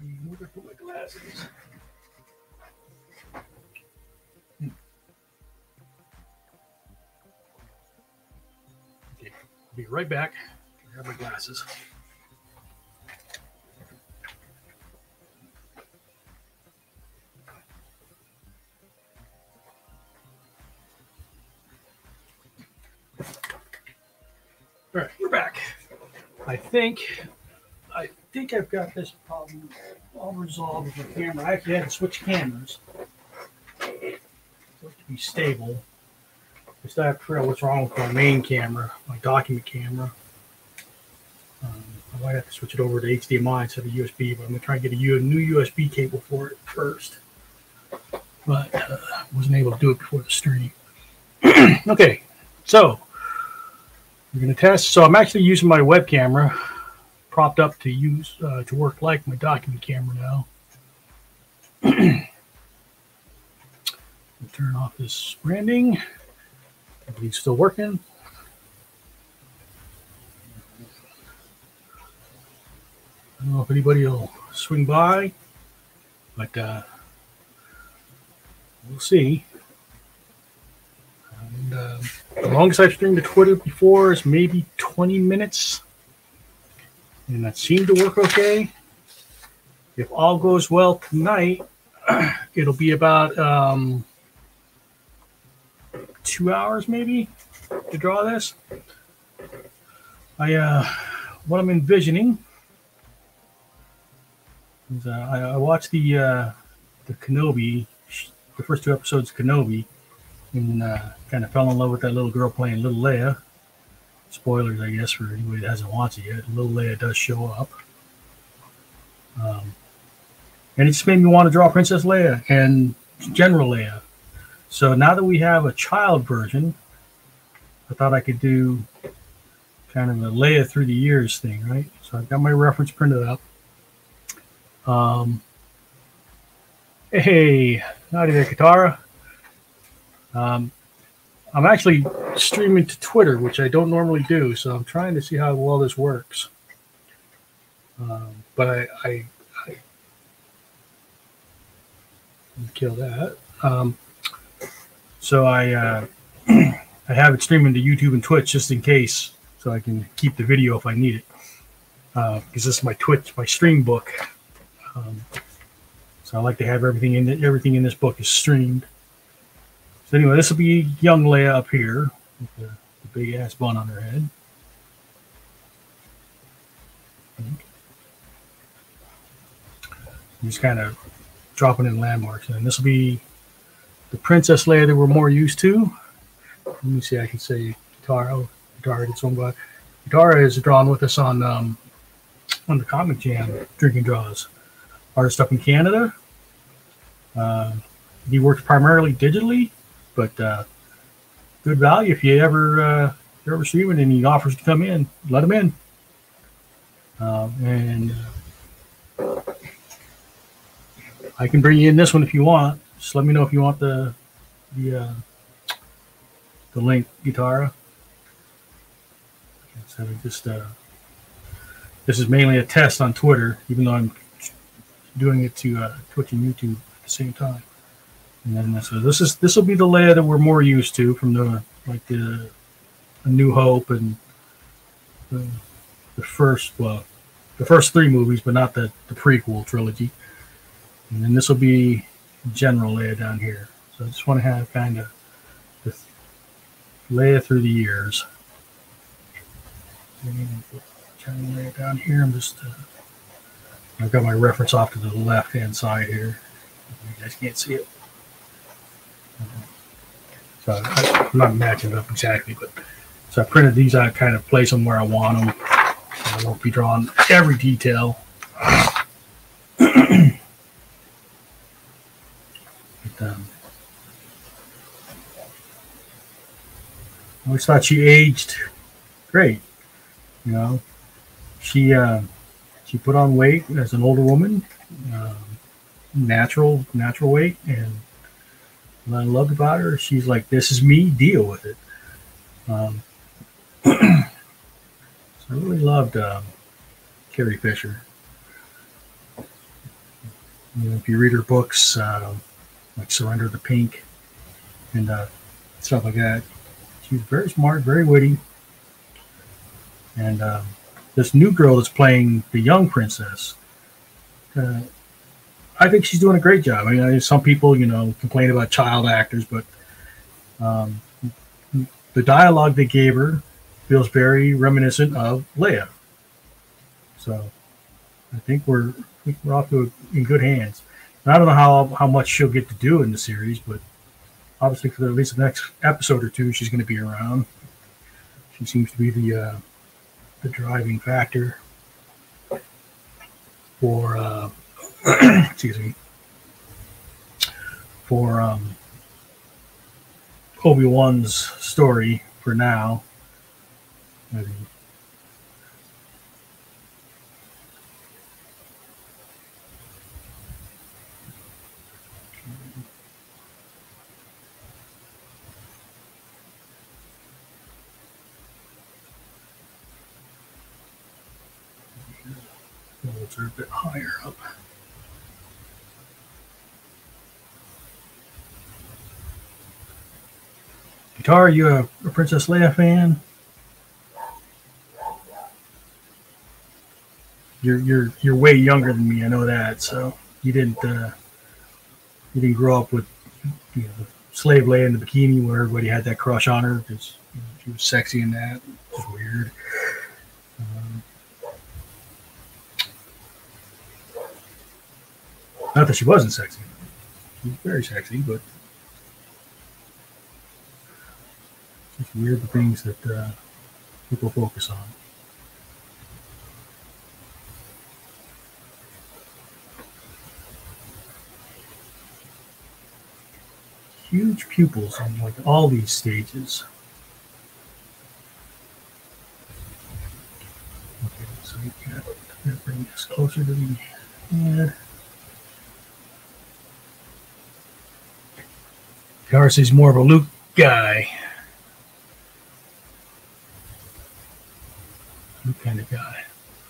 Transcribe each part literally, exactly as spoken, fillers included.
Where did I put my glasses? Okay, I'll be right back. Grab my glasses. All right, we're back. I think, I think I've got this problem all resolved with the camera. I actually had to switch cameras for it to be stable. I still have to figure out what's wrong with my main camera, my document camera. Um, I might have to switch it over to H D M I instead of U S B, but I'm going to try and get a new U S B cable for it first. But uh, wasn't able to do it before the stream. Okay, so we're going to test. So I'm actually using my web camera propped up to use uh, to work like my document camera now. Turn off this branding. I believe it's still working. I don't know if anybody will swing by, but uh, we'll see. And uh, the longest I've streamed to Twitter before is maybe twenty minutes, and that seemed to work okay. If all goes well tonight, it'll be about um, two hours maybe to draw this. I uh, what I'm envisioning is uh, I, I watched the uh, the Kenobi, the first two episodes of Kenobi, and uh, kind of fell in love with that little girl playing Little Leia. Spoilers, I guess, for anybody that hasn't watched it yet. Little Leia does show up. Um, and it just made me want to draw Princess Leia and General Leia. So now that we have a child version, I thought I could do kind of a Leia through the years thing, right? So I've got my reference printed up. Um, hey, howdy there, Katara. Um, I'm actually streaming to Twitter, which I don't normally do, so I'm trying to see how well this works. Um, but I, I, I kill that. Um, so I, uh, I have it streaming to YouTube and Twitch just in case, so I can keep the video if I need it. Uh, because this is my Twitch, my stream book. Um, so I like to have everything in the, everything in this book is streamed. So anyway, this will be young Leia up here with the, the big ass bun on her head. Just kind of dropping in landmarks, and this will be the Princess Leia that we're more used to. Let me see, I can say Katara. Oh, Katara did some guy. Katara is drawn with us on um, on the Comic Jam drinking draws. Artist up in Canada. Uh, he works primarily digitally, but uh, good value if you ever uh, you're ever streaming and he offers to come in, let him in. Uh, and uh, I can bring you in this one if you want. Just let me know if you want the the uh, the link, Katara. So just uh, this is mainly a test on Twitter, even though I'm doing it to uh, Twitch and YouTube at the same time. And then so this is this will be the Leia that we're more used to from the like the A New Hope and the, the first well the first three movies, but not the, the prequel trilogy. And then this will be General Leia down here. So I just want to have kind of this Leia through the years. General Leia down here. I'm just uh, I've got my reference off to the left hand side here. You guys can't see it. So I, I'm not matching it up exactly, but so I printed these out, kind of place them where I want them. So I won't be drawing every detail. But, um, I always thought she aged great. You know, she uh, she put on weight as an older woman, um, natural natural weight, and what I loved about her, she's like, this is me, deal with it. Um, so I really loved um, Carrie Fisher. You know, if you read her books, uh, like Surrender the Pink and uh, stuff like that, she's very smart, very witty. And um, this new girl that's playing the young princess, uh, I think she's doing a great job. I mean, some people, you know, complain about child actors, but um, the dialogue they gave her feels very reminiscent of Leia. So I think we're I think we're off to a, in good hands. And I don't know how how much she'll get to do in the series, but obviously for at least the next episode or two, she's going to be around. She seems to be the uh, the driving factor for uh, excuse me for um, Obi-Wan's story for now. Maybe. Levels are a bit higher up. Guitar, are you a, a Princess Leia fan? You're you're you're way younger than me. I know that. So you didn't uh, you didn't grow up with you know the slave Leia in the bikini where everybody had that crush on her because you know, she was sexy in that. It was weird. Um, not that she wasn't sexy. She was very sexy, but it's weird the things that uh, people focus on. Huge pupils on like all these stages. Okay, so we got to bring this closer to the head. Darcy's more of a Luke guy. Luke kind of guy.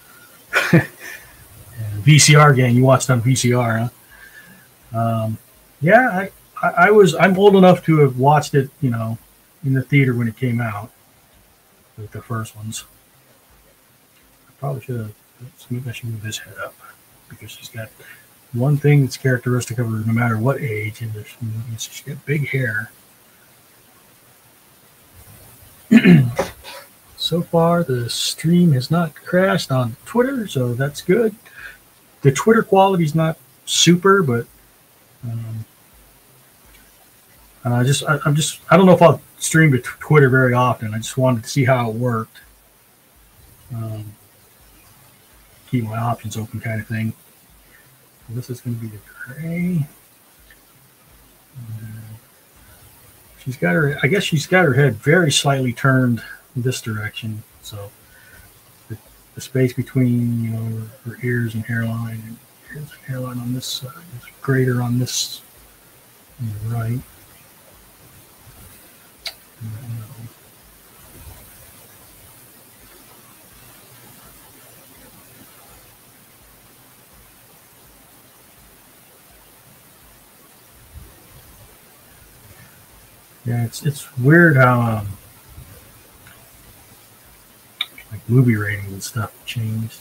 V C R gang, you watched on V C R, huh? Um, yeah, I, I, I was. I'm old enough to have watched it, you know, in the theater when it came out, like the first ones. I probably should have. Maybe I should move this head up because she's got one thing that's characteristic of her, no matter what age, and there's, she's got big hair. So far, the stream has not crashed on Twitter, so that's good. The Twitter quality is not super, but um, I just I, I'm just I don't know if I'll stream to Twitter very often. I just wanted to see how it worked. Um, keep my options open, kind of thing. So this is going to be the gray. Uh, she's got her. I guess she's got her head very slightly turned this direction, so the, the space between you know her, her ears and hairline and ears and hairline on this side is greater on this on the right. Yeah, it's it's weird how um, like movie ratings and stuff changed.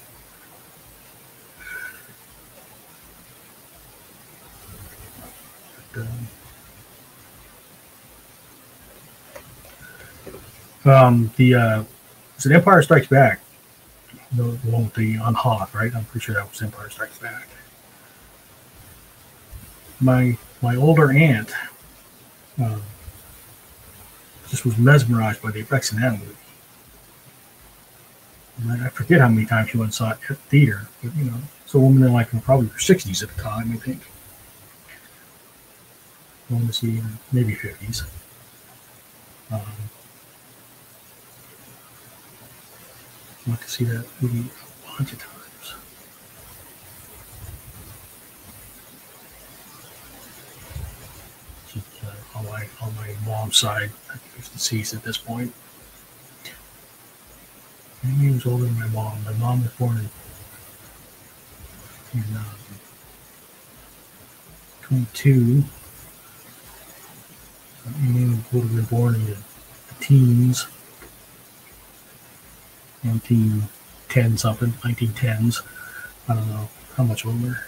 But, um, um, the uh, is it Empire Strikes Back? The, the one with the on Hoth, right? I'm pretty sure that was Empire Strikes Back. My my older aunt um, just was mesmerized by the effects in that movie. And I forget how many times she went and saw it at the theater, but you know, it's a woman in like probably her sixties at the time, I think. Going to see maybe fifties. Um, I went to see that movie a bunch of times. Just, uh, on my on my mom's side, I think it's deceased at this point. Maybe he was older than my mom. My mom was born in, in um, twenty-two. And would have been born in the teens. nineteen ten something, nineteen tens. I don't know how much older.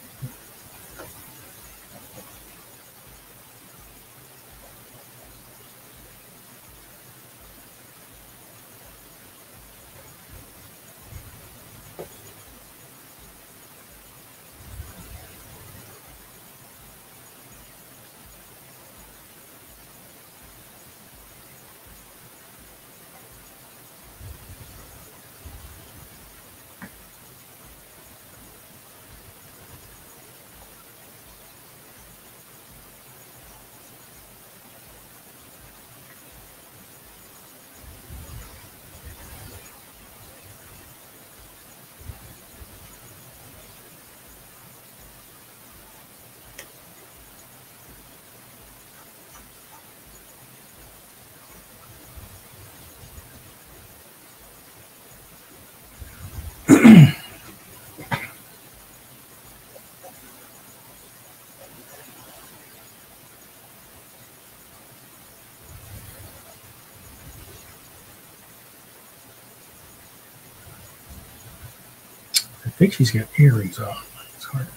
I think she's got earrings on. It's hard.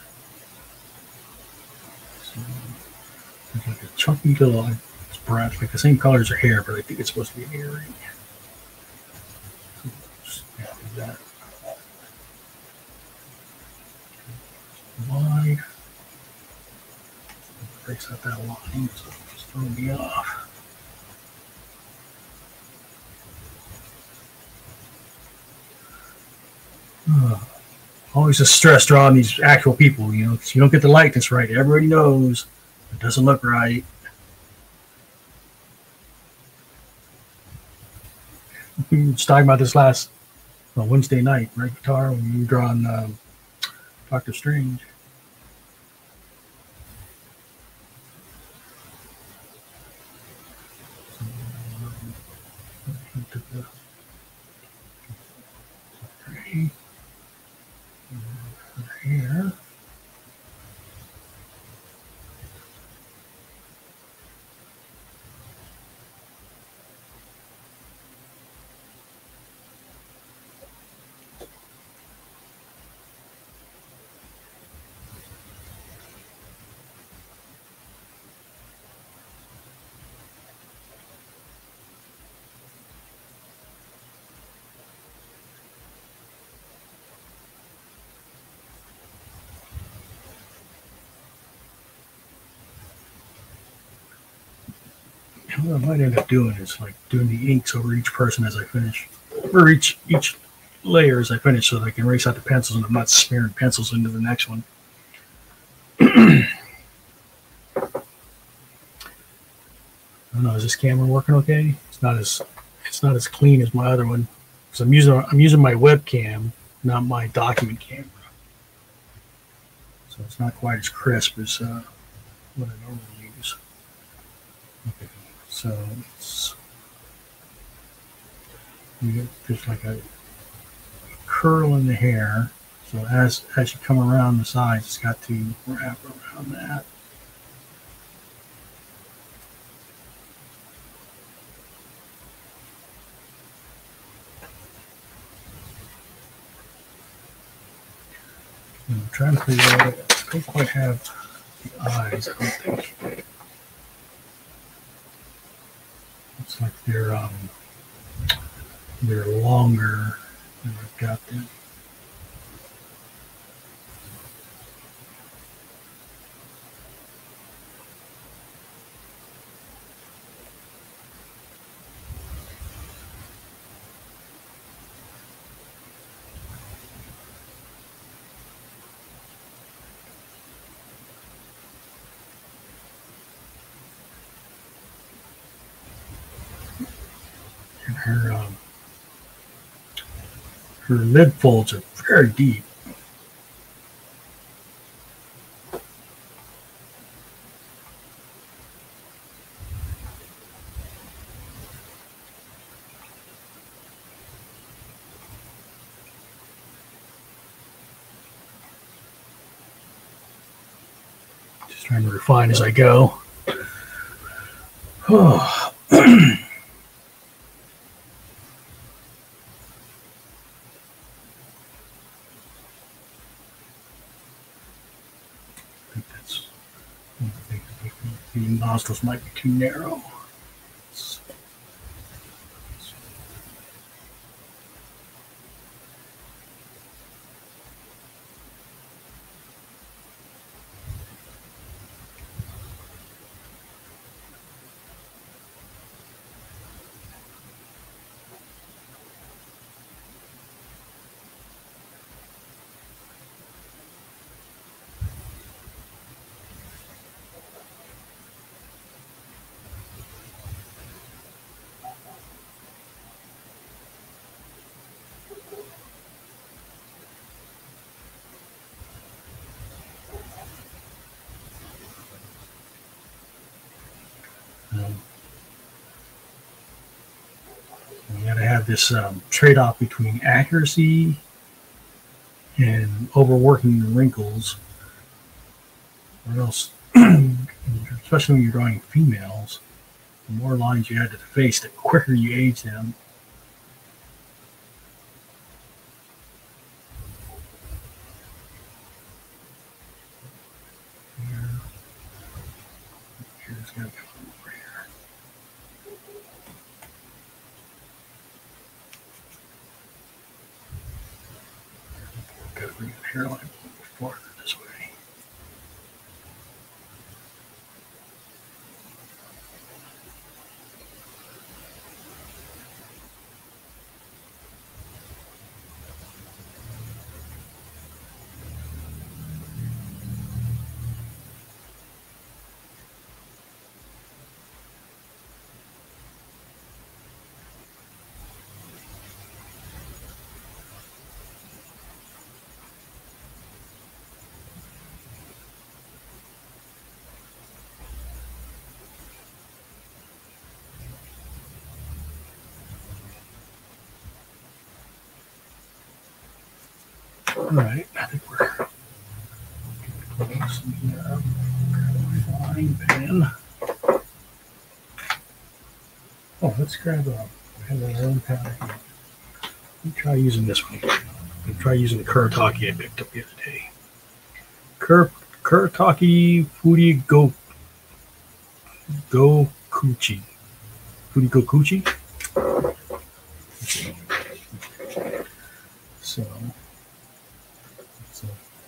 So, it's like a chunky little, it's brown, like the same color as her hair, but I think it's supposed to be an earring. So, just, yeah, do that. Wide. Breaks out that line, so it's throwing me off. Uh, always a stress drawing these actual people, you know, because you don't get the likeness right. Everybody knows it doesn't look right. We were just talking about this last well, Wednesday night, right, Guitar, when you were drawing um, Doctor Strange. Here. What I might end up doing is like doing the inks over each person as I finish, or each each layer as I finish, so that I can erase out the pencils and I'm not smearing pencils into the next one. I don't know. Is this camera working okay? It's not as it's not as clean as my other one because I'm using I'm using my webcam, not my document camera, so it's not quite as crisp as uh, what I normally use. Okay. So it's you get just like a curl in the hair. So as as you come around the sides, it's got to wrap around that. I'm trying to figure out. I don't quite have the eyes. I don't think. It's like they're um they're longer than I've got them. And her um, her lid folds are very deep. Just trying to refine as I go. Oh. The nostrils might be too narrow. Um, you got to have this um, trade-off between accuracy and overworking the wrinkles, or else, especially when you're drawing females, the more lines you add to the face, the quicker you age them. Here, here's gonna go over here. Gotta bring the hairline a little farther this way. All right, I think we're close. Um, grab a frying pan. Oh, let's grab a. I have our own powder here. Let me try using this one. I'm try using the Kuretake I picked up the other day. Kur Kuretake Furi Go Gokuchi. Furi Gokuchi. So. So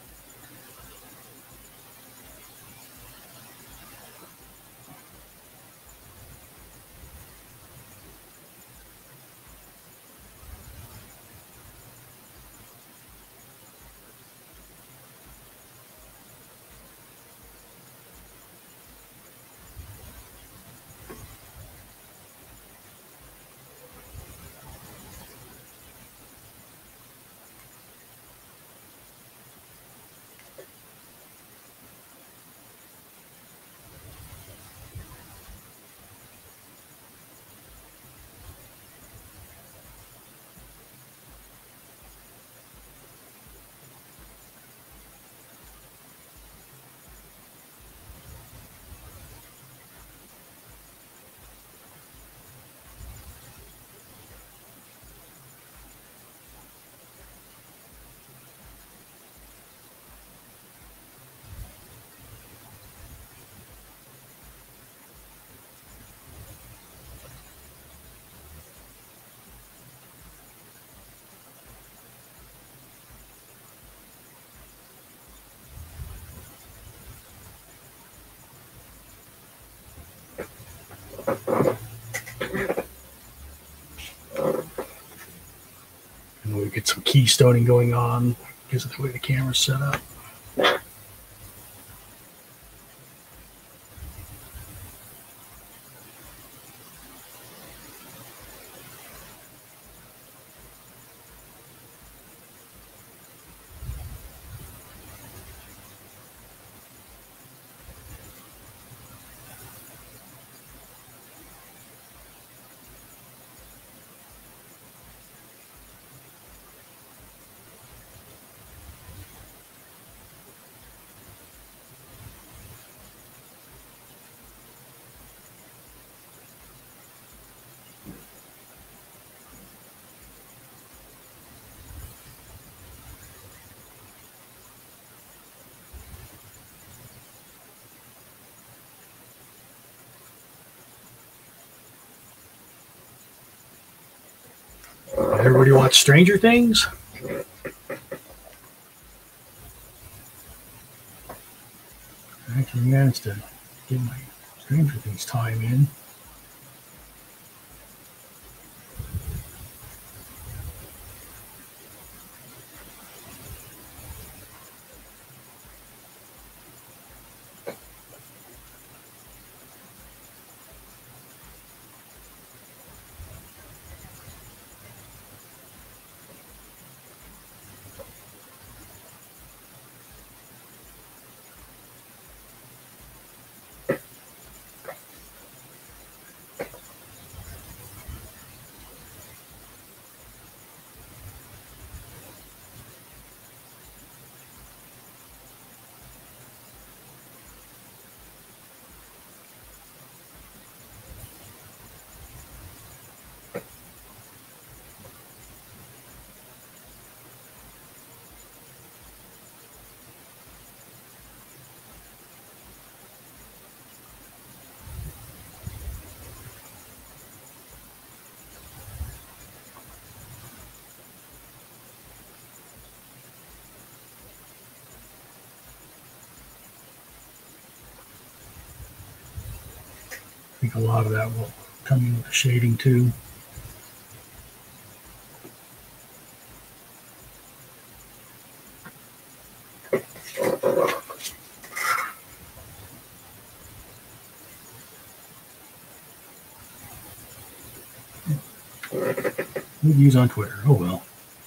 and we get some keystoning going on because of the way the camera's set up. Everybody watch Stranger Things? I actually managed to get my Stranger Things time in. I think a lot of that will come in with the shading too. Reviews on Twitter. Oh well.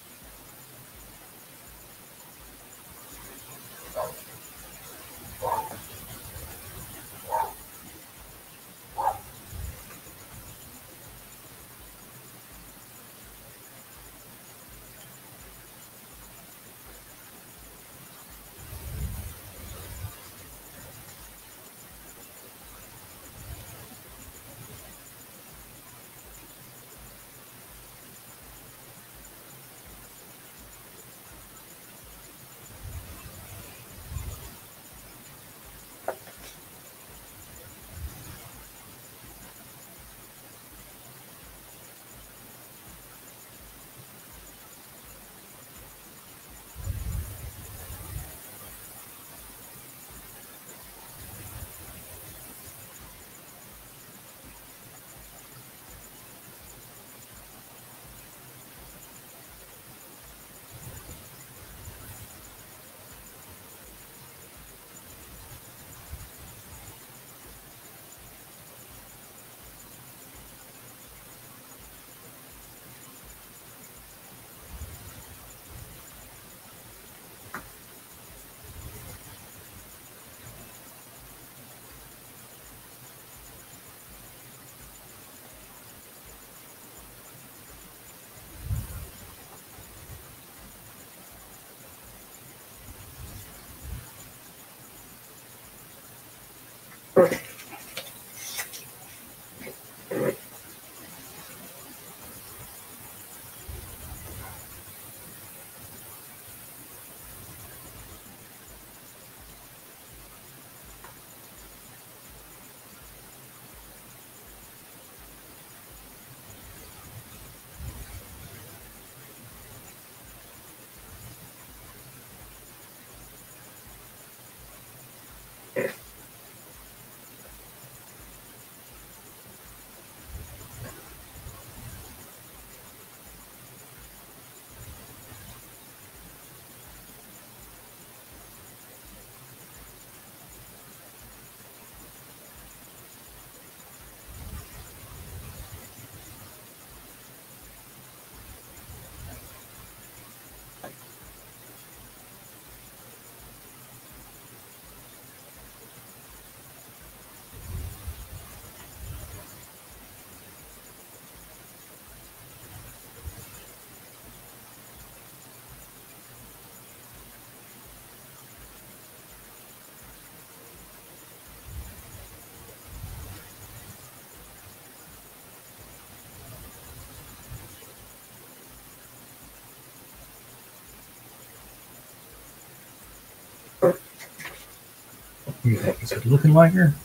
What do you think? Is it looking like her?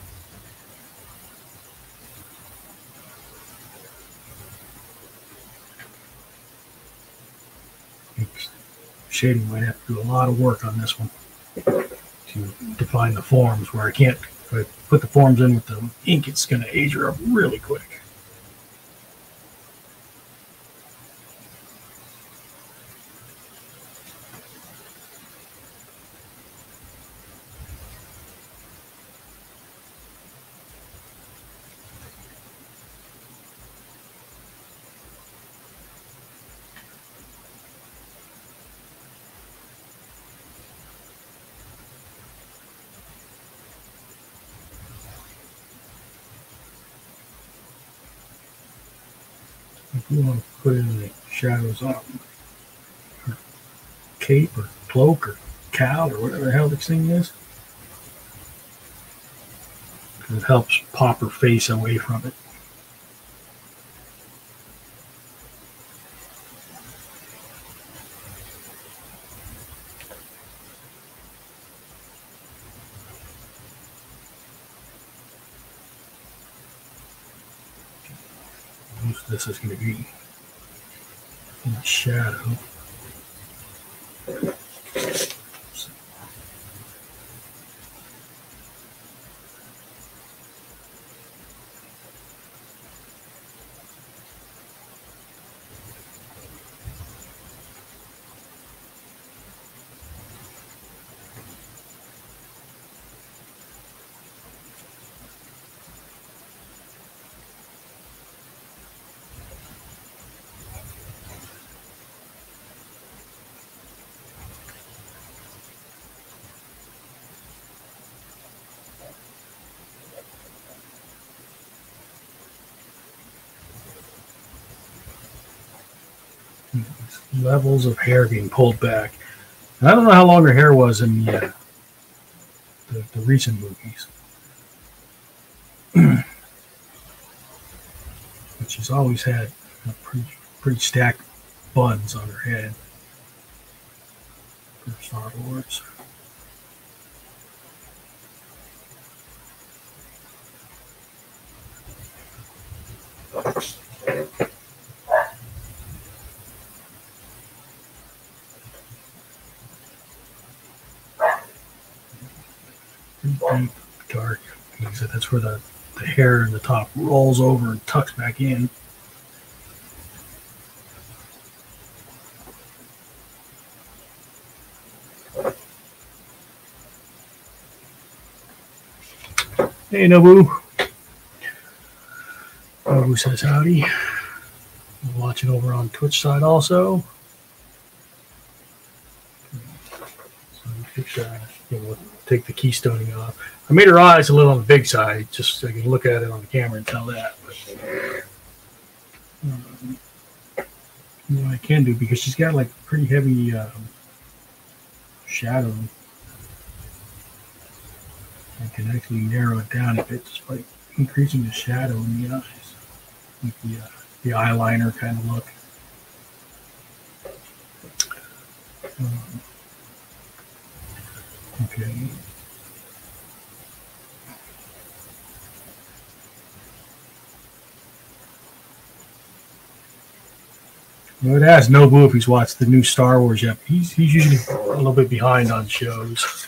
shading might have to do a lot of work on this one to define the forms, where I can't, if I put the forms in with the ink, it's going to age her up really quick. If you want to put in the shadows on her cape or cloak or cowl or whatever the hell this thing is, because it helps pop her face away from it. Most of this is going to be in the shadow. Levels of hair being pulled back. And I don't know how long her hair was in the uh, the, the recent movies, but she's always had a pretty pretty stacked buns on her head for Star Wars. Deep, dark. Like I said, that's where the, the hair in the top rolls over and tucks back in. Hey, Nobu. Nobu says howdy. I'm watching over on Twitch side also. So fix that. You know, take the keystoning off. I made her eyes a little on the big side, just so I can look at it on the camera and tell that. But, um, you know, I can do, because she's got like pretty heavy um, shadow. I can actually narrow it down a bit just by increasing the shadow in the eyes, like the uh, the eyeliner kind of look. Um, okay. I would ask Nobu if he's watched the new Star Wars yet. He's he's usually a little bit behind on shows.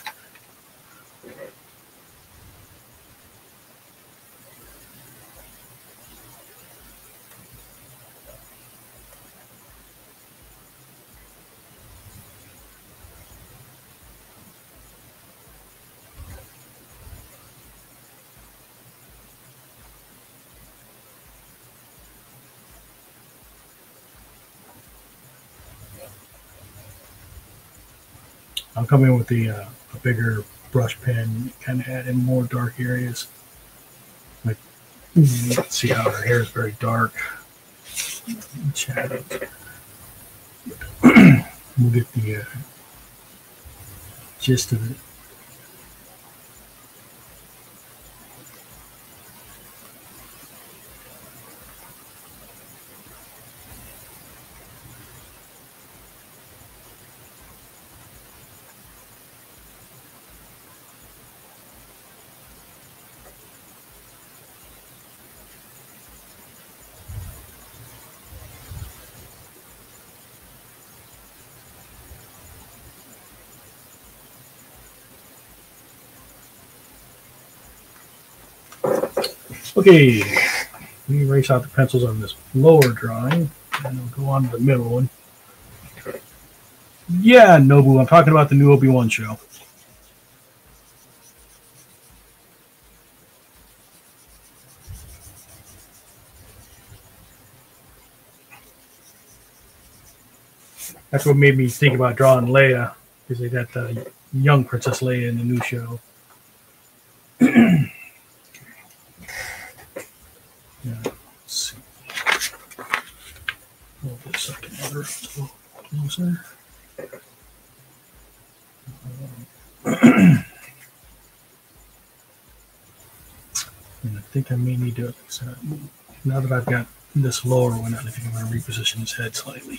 I'll come in with the uh, a bigger brush pen, kind of add in more dark areas. Like, see how her hair is very dark. Shadow. We'll get the uh, gist of it. Okay, let me erase out the pencils on this lower drawing, and we'll go on to the middle one. Yeah, Nobu, I'm talking about the new Obi-Wan show. That's what made me think about drawing Leia, because they got the young Princess Leia in the new show. Yeah, let's see. Hold this up together a little closer. And I think I may need to, so now that I've got this lower one, I think I'm going to reposition his head slightly.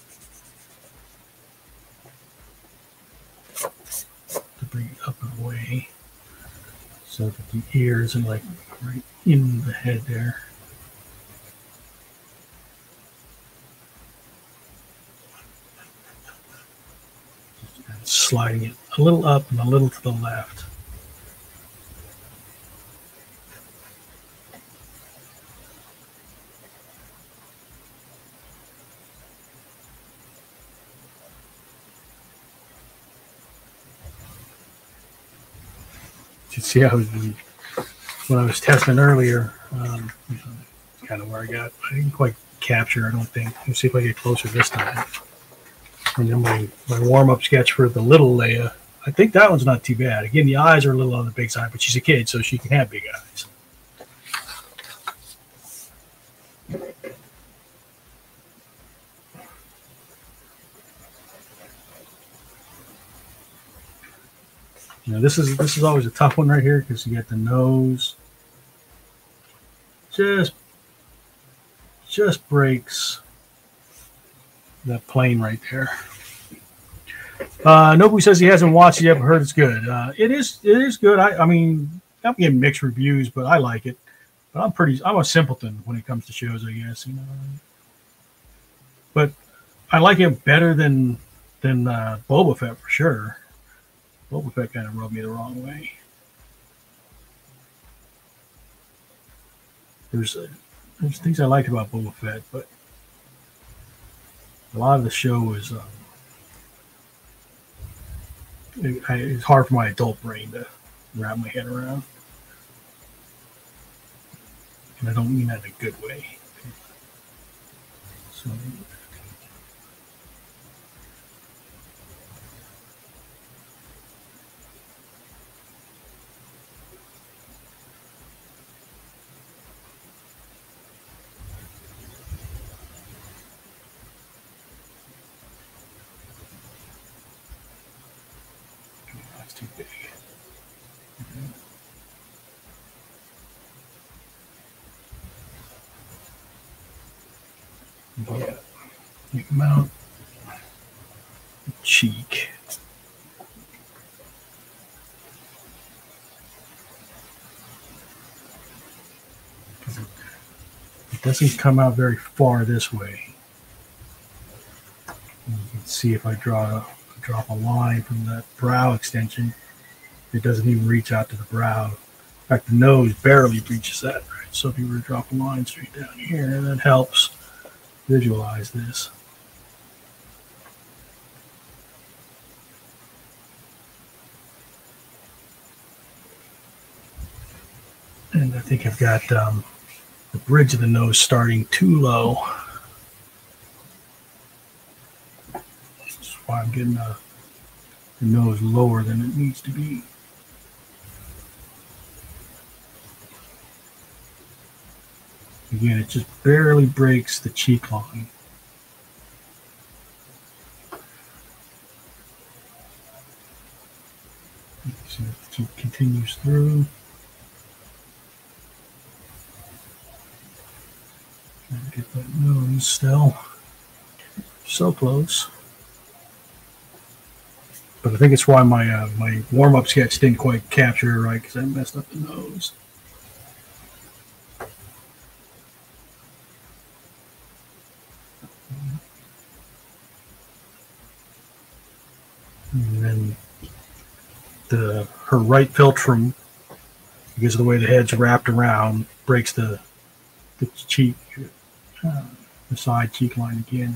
To bring it up and away, so that the ears are like right in the head there. And sliding it a little up and a little to the left. You see how when I was testing earlier, um, kind of where I got, I didn't quite capture, I don't think. Let's see if I get closer this time. And then my, my warm-up sketch for the little Leia, I think that one's not too bad. Again, the eyes are a little on the big side, but she's a kid, so she can have big eyes. You know, this is this is always a tough one right here because you got the nose. Just just breaks that plane right there. Uh, Nobu says he hasn't watched it yet, but heard it's good. Uh, it is it is good. I, I mean, I'm getting mixed reviews, but I like it. But I'm pretty I'm a simpleton when it comes to shows, I guess. You know, but I like it better than than uh, Boba Fett for sure. Boba Fett kind of rubbed me the wrong way. There's uh, there's things I liked about Boba Fett, but a lot of the show is um, it, I, it's hard for my adult brain to wrap my head around, and I don't mean that in a good way. So. That's too big. Okay. Yeah. You mount the cheek. It doesn't come out very far this way. And you can see if I draw a, drop a line from that brow extension, it doesn't even reach out to the brow. In fact, the nose barely reaches that. Right? So if you were to drop a line straight down here, that helps visualize this. And I think I've got um, the bridge of the nose starting too low. That's why I'm getting uh, the nose lower than it needs to be. Again, it just barely breaks the cheek line. So the cheek continues through. Trying to get that nose still. So close. But I think it's why my uh, my warm-up sketch didn't quite capture it right, because I messed up the nose. And then the her right philtrum because of the way the head's wrapped around, breaks the the cheek, uh, the side cheek line again.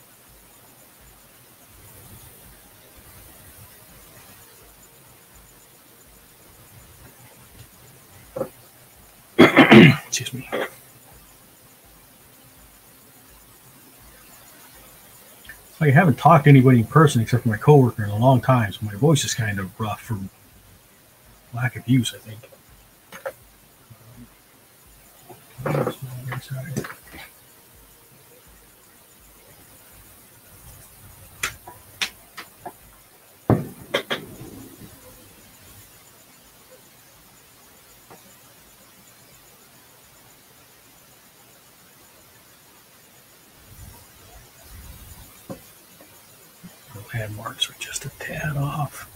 Excuse me. I haven't talked to anybody in person except for my coworker in a long time, so my voice is kind of rough from lack of use, I think. Hand marks are just a tad off.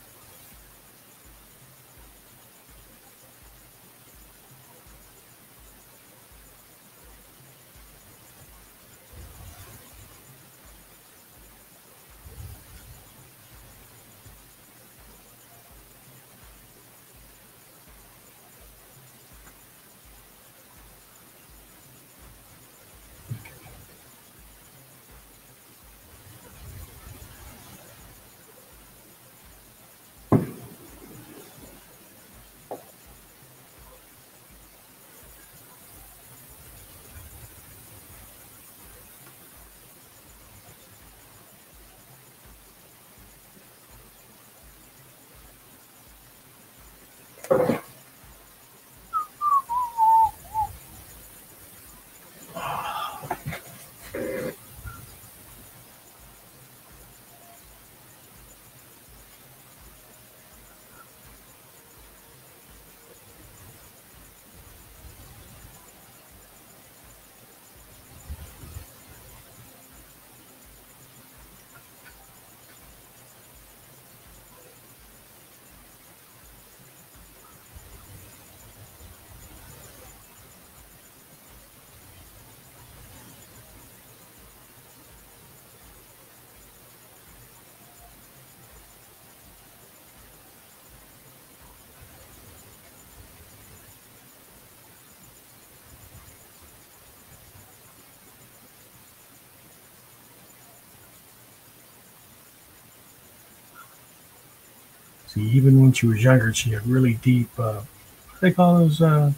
See, even when she was younger, she had really deep, uh, what do they call those, uh,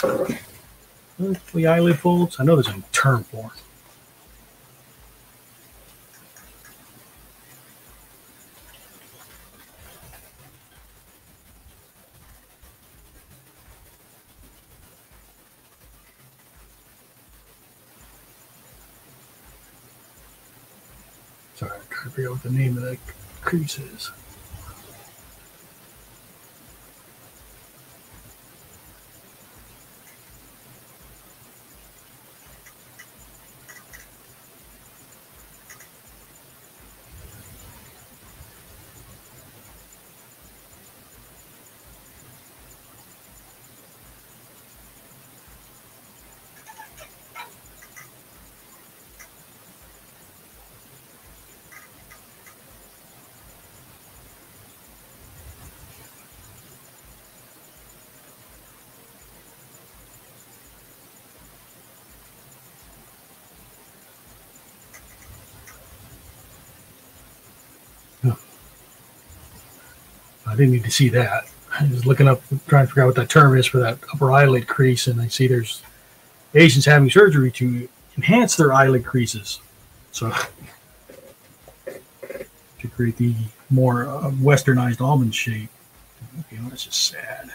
the eyelid folds? I know there's a term for it. Sorry, I'm trying to figure out what the name of that crease is. I didn't need to see that. I was looking up, trying to figure out what that term is for that upper eyelid crease, and I see there's Asians having surgery to enhance their eyelid creases, so to create the more uh, westernized almond shape. You know, that's just sad.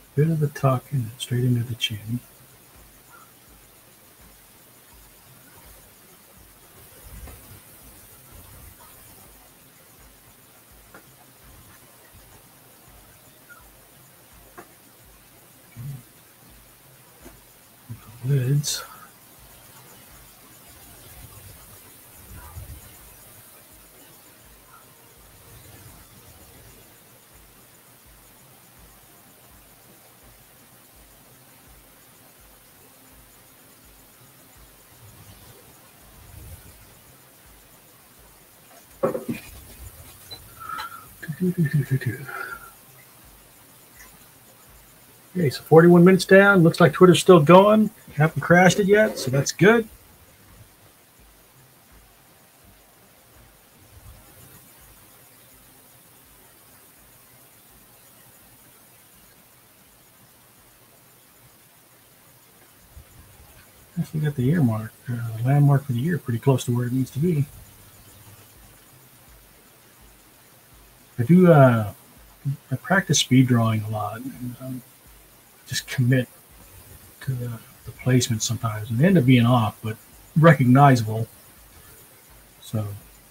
Bit of the tuck and straight into the chin. The lids. Okay, so forty-one minutes down. Looks like Twitter's still going. Haven't crashed it yet, so that's good. Actually got the ear mark, uh, the landmark for the ear pretty close to where it needs to be. I do, uh, I practice speed drawing a lot and um, just commit to the, the placement sometimes and they end up being off, but recognizable. So,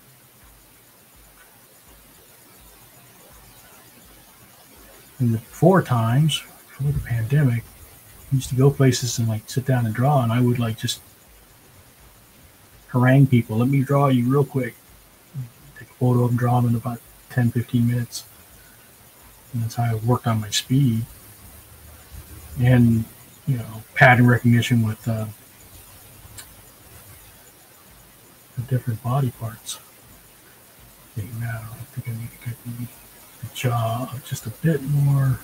in the before times, before the pandemic, I used to go places and like sit down and draw, and I would like just harangue people. Let me draw you real quick. Take a photo of them, draw them in about ten, fifteen minutes. And that's how I worked on my speed. And, you know, pattern recognition with uh, the different body parts. Okay, now I think I need to get the, the jaw just a bit more.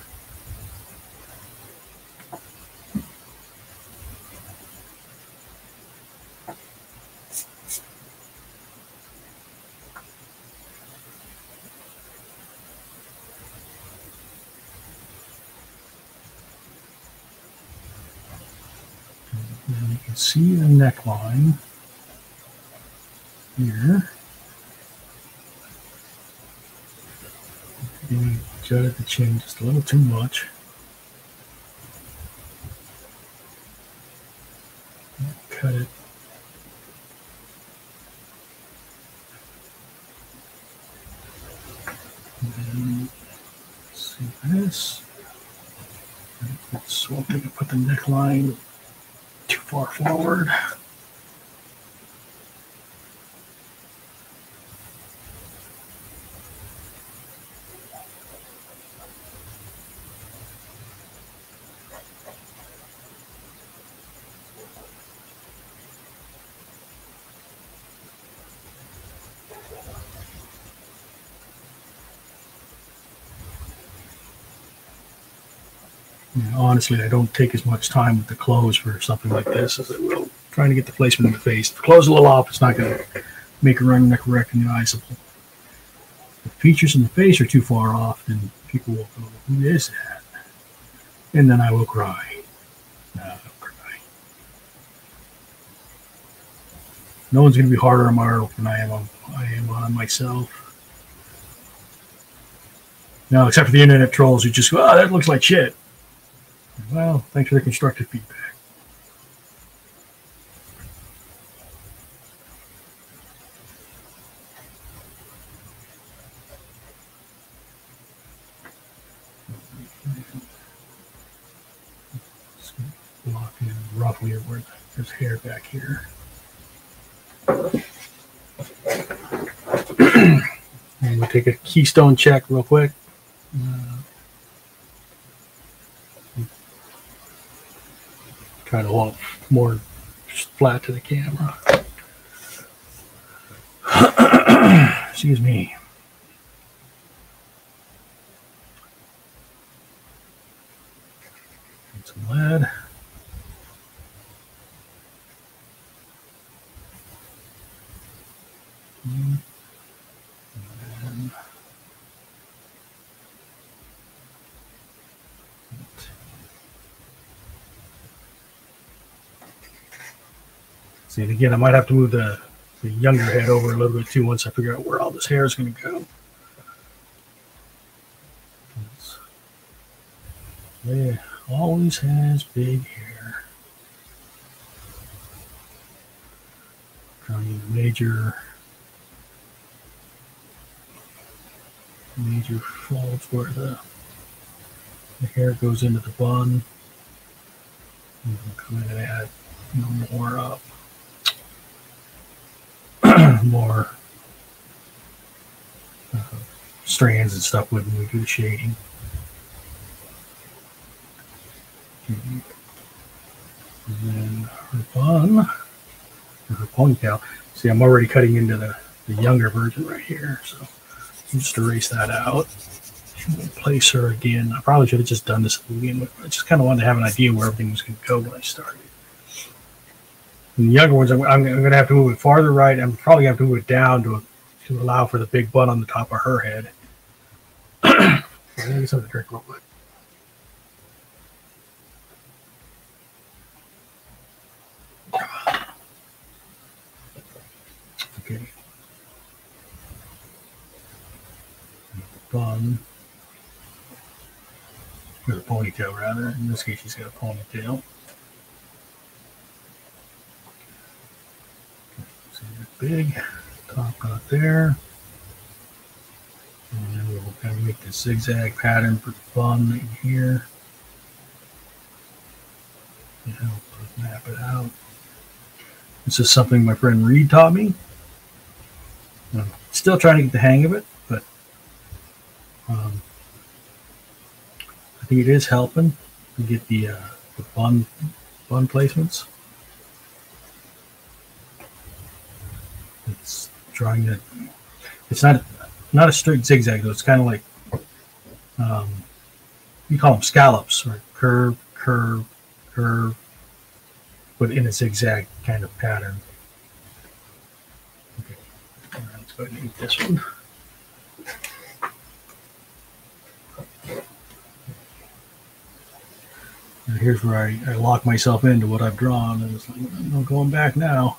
And you can see the neckline here. Maybe jutted the chin just a little too much. Cut it. And then see this. So I think I put the neckline too far forward. You know, honestly, I don't take as much time with the clothes for something like this as I will trying to get the placement in the face. If the clothes are a little off, it's not going to make a run neck recognizable. If the features in the face are too far off, then people will go, who is that? And then I will cry. No, I don't cry. No one's going to be harder on my art than I am on, I am on myself. No, except for the internet trolls who just go, oh, that looks like shit. Well, thanks for the constructive feedback. Just block in roughly where there's hair back here. And we'll take a keystone check real quick. Uh, Try to hold more flat to the camera. Excuse me. Get some lead. And then see, and again, I might have to move the, the younger head over a little bit too once I figure out where all this hair is going to go. Leia always has big hair. Drawing major, major folds where the, the hair goes into the bun. You can come in and add, you know, more up, more uh, strands and stuff when we do the shading. And then her bun, or her ponytail. See, I'm already cutting into the, the younger version right here, so just erase that out. And place her again. I probably should have just done this at the beginning. I just kind of wanted to have an idea where everything was going to go when I started. And the younger ones, I'm, I'm going to have to move it farther right. I'm probably going to have to move it down to to allow for the big bun on the top of her head. I need something to drink real quick. Okay. Bun. Or the ponytail, rather. In this case, she's got a ponytail. So big top knot there. And then we'll kind of make this zigzag pattern for the bun in here. And help map it out. This is something my friend Reed taught me. I'm still trying to get the hang of it, but um, I think it is helping to get the, uh, the bun bun placements. It's drawing it. It's not not a straight zigzag though. It's kind of like um, you call them scallops, or curve, curve, curve, but in a zigzag kind of pattern. Okay, let's go ahead and eat this one. And here's where I, I lock myself into what I've drawn, and it's like, I'm going back now.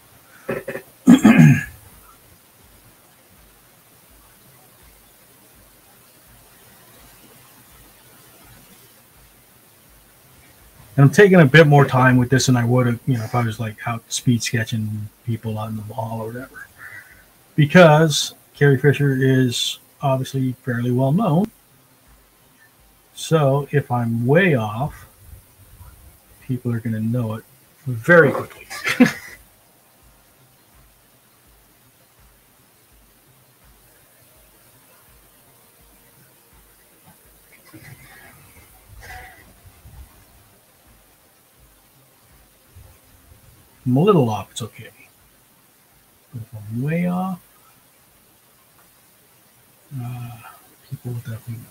And I'm taking a bit more time with this than I would have, you know, if I was like out speed sketching people on the mall or whatever. Because Carrie Fisher is obviously fairly well known. So if I'm way off, people are going to know it very quickly. I'm a little off, it's okay. But if I'm way off, uh, people will definitely know.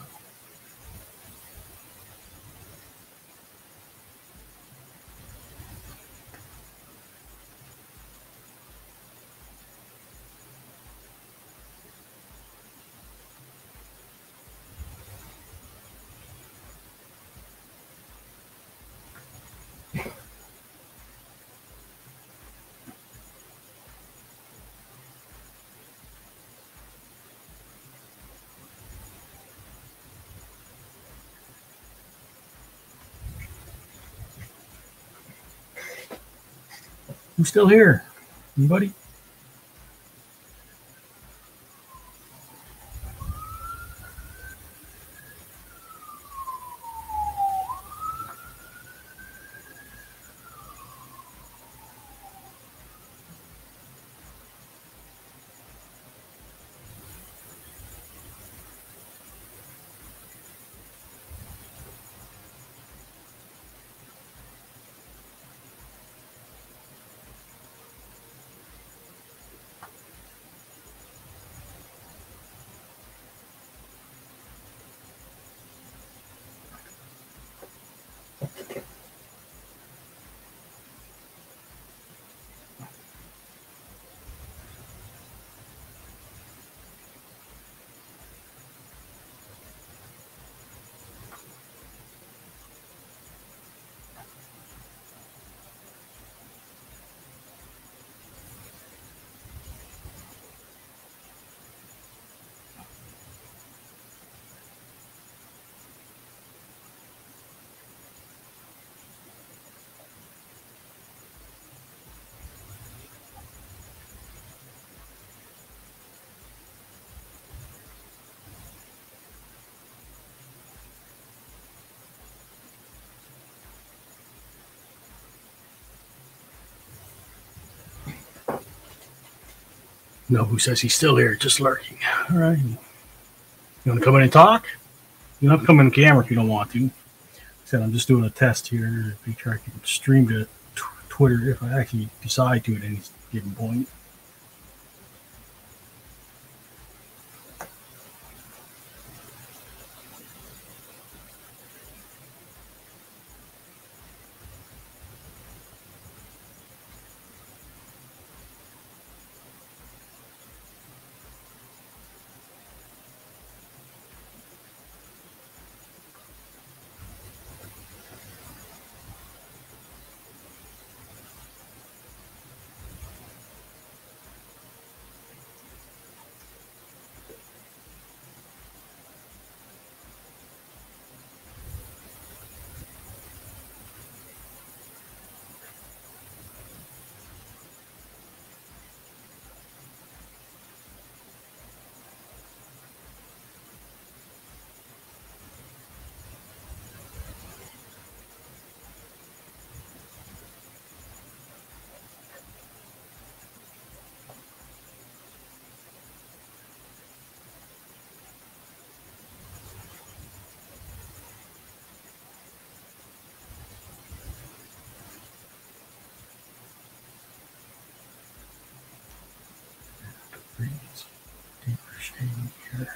Who's still here? Anybody? No, who says he's still here, just lurking. All right. You want to come in and talk? You don't have to come in the camera if you don't want to. I said I'm just doing a test here to make sure I can stream to t- Twitter if I actually decide to at any given point. Deeper shading here.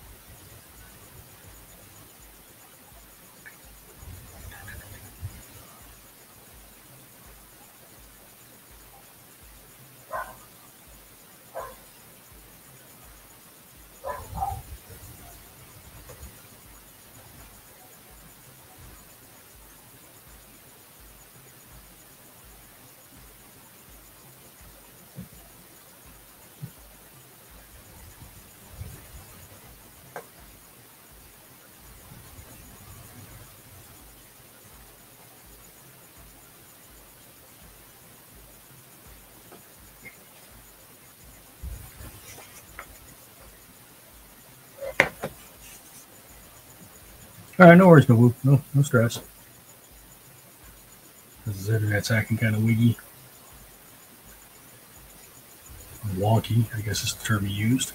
All right, no worries, no whoop, no, no stress. This internet's acting kind of wiggy, wonky, I guess is the term he used.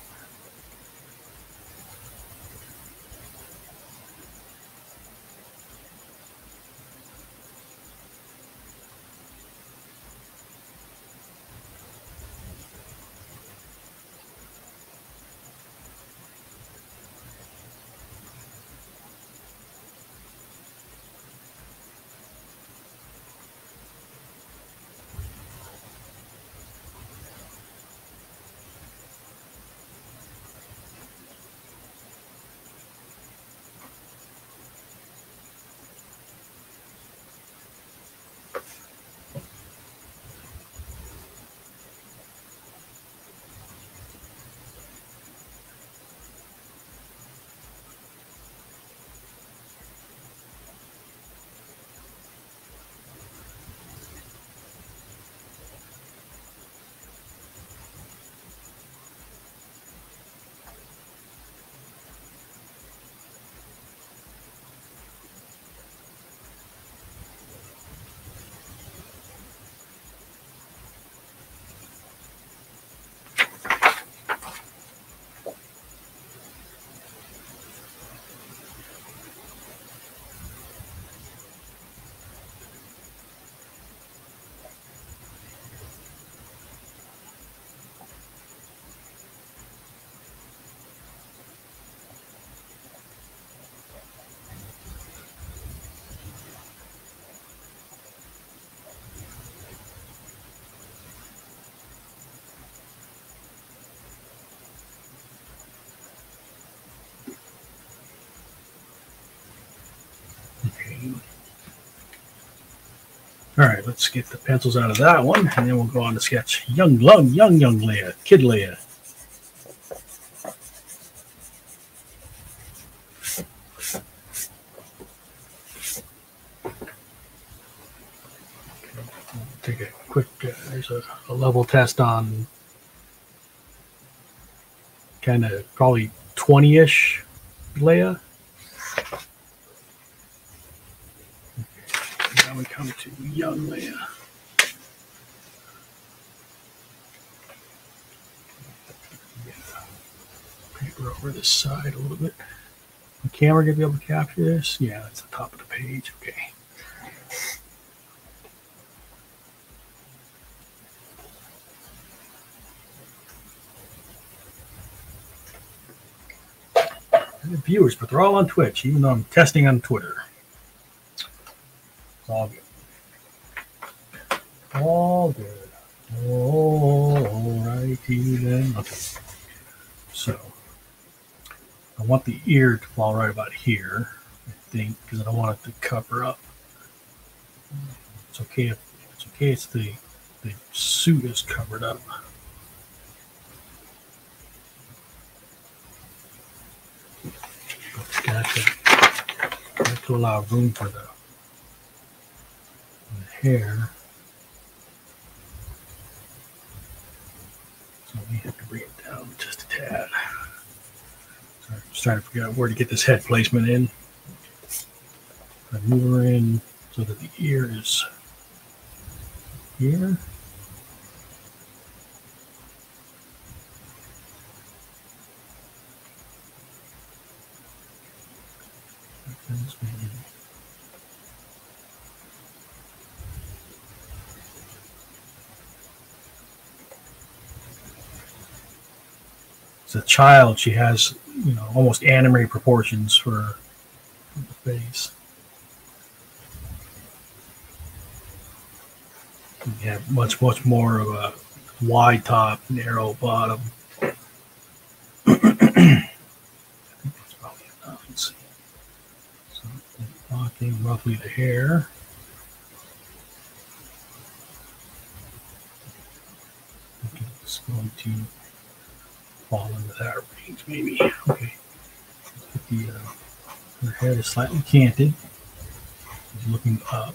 All right, let's get the pencils out of that one, and then we'll go on to sketch young, young, young, young Leia, kid Leia. Take a quick, uh, there's a, a level test on kind of probably twenty-ish Leia. Okay, now we come to young Leia. her over this side a little bit. The camera gonna be able to capture this? Yeah, that's the top of the page. Okay. Viewers, but they're all on Twitch, even though I'm testing on Twitter. It's all good. All good. All righty then. Okay. So I want the ear to fall right about here, I think, because I don't want it to cover up. It's okay if it's okay. It's the the suit is covered up. But got to, got to allow room for the, the hair. So we have to bring it down just a tad. Sorry, I'm just trying to figure out where to get this head placement in. I move her in so that the ear is here. As a child, she has, you know, almost anime proportions for the face. You have much, much more of a wide top, narrow bottom. I think that's probably enough. Let's see. So, blocking roughly the hair. Okay, it's going to fall into that range, maybe. Okay. The, uh, her head is slightly canted. She's looking up.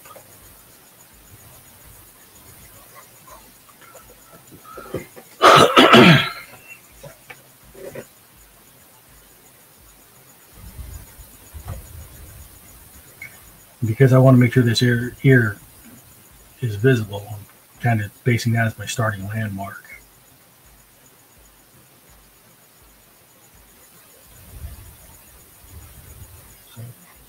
Because I want to make sure this ear, ear is visible, I'm kind of basing that as my starting landmark. So,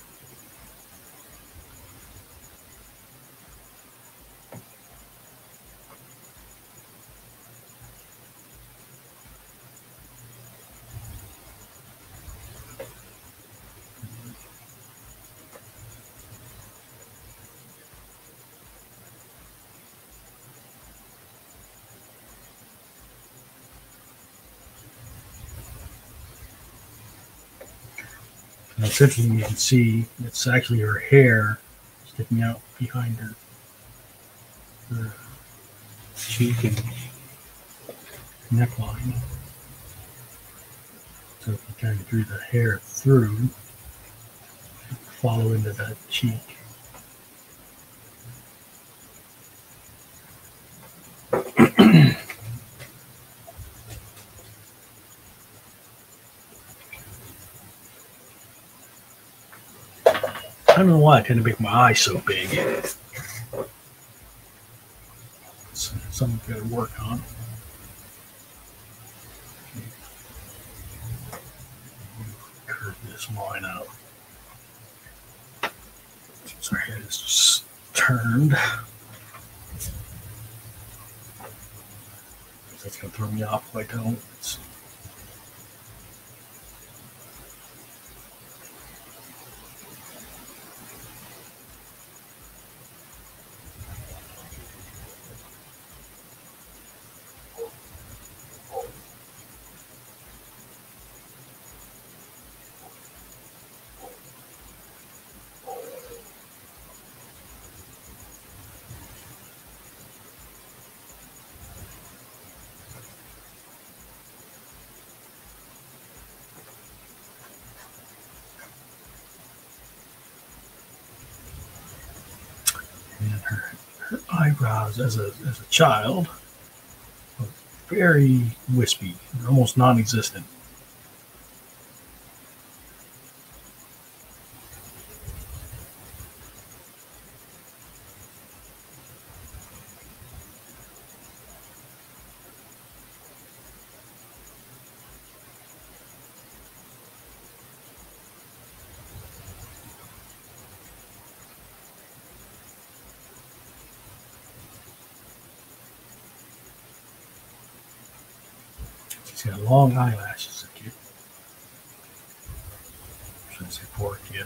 and it's interesting, you can see it's actually her hair sticking out behind her, her cheek and neckline. So if you kind of drew the hair through, follow into that cheek. I don't know why I tend to make my eyes so big. It's something I've got to work on. Curve this line out. So her head is just turned. That's going to throw me off if I don't. It's, and her, her eyebrows as a as a child were very wispy, almost non-existent. She's got long eyelashes. A kid. Should I say poor kid?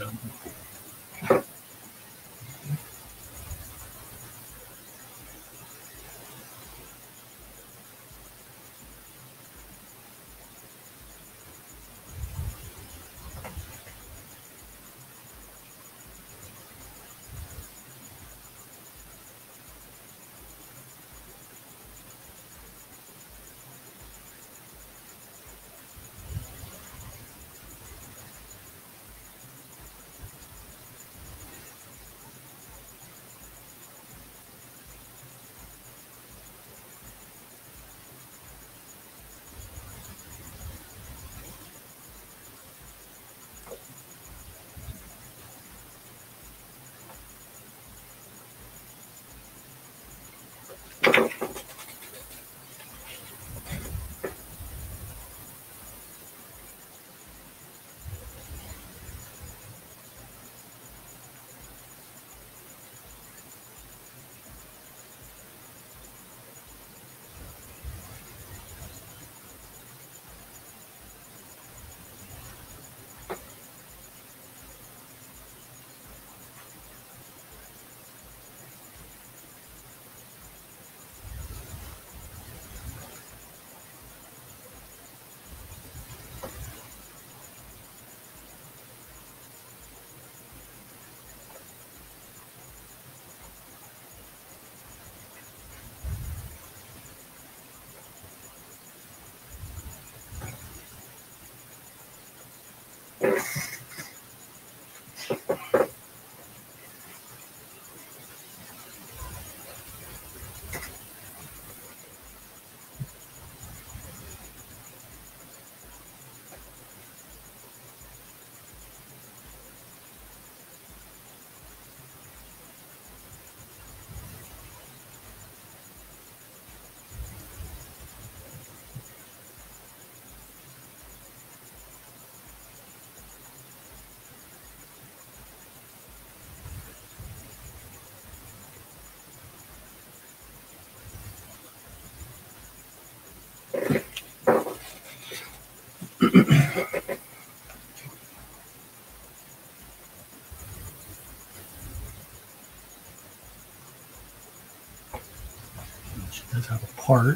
She does have a part.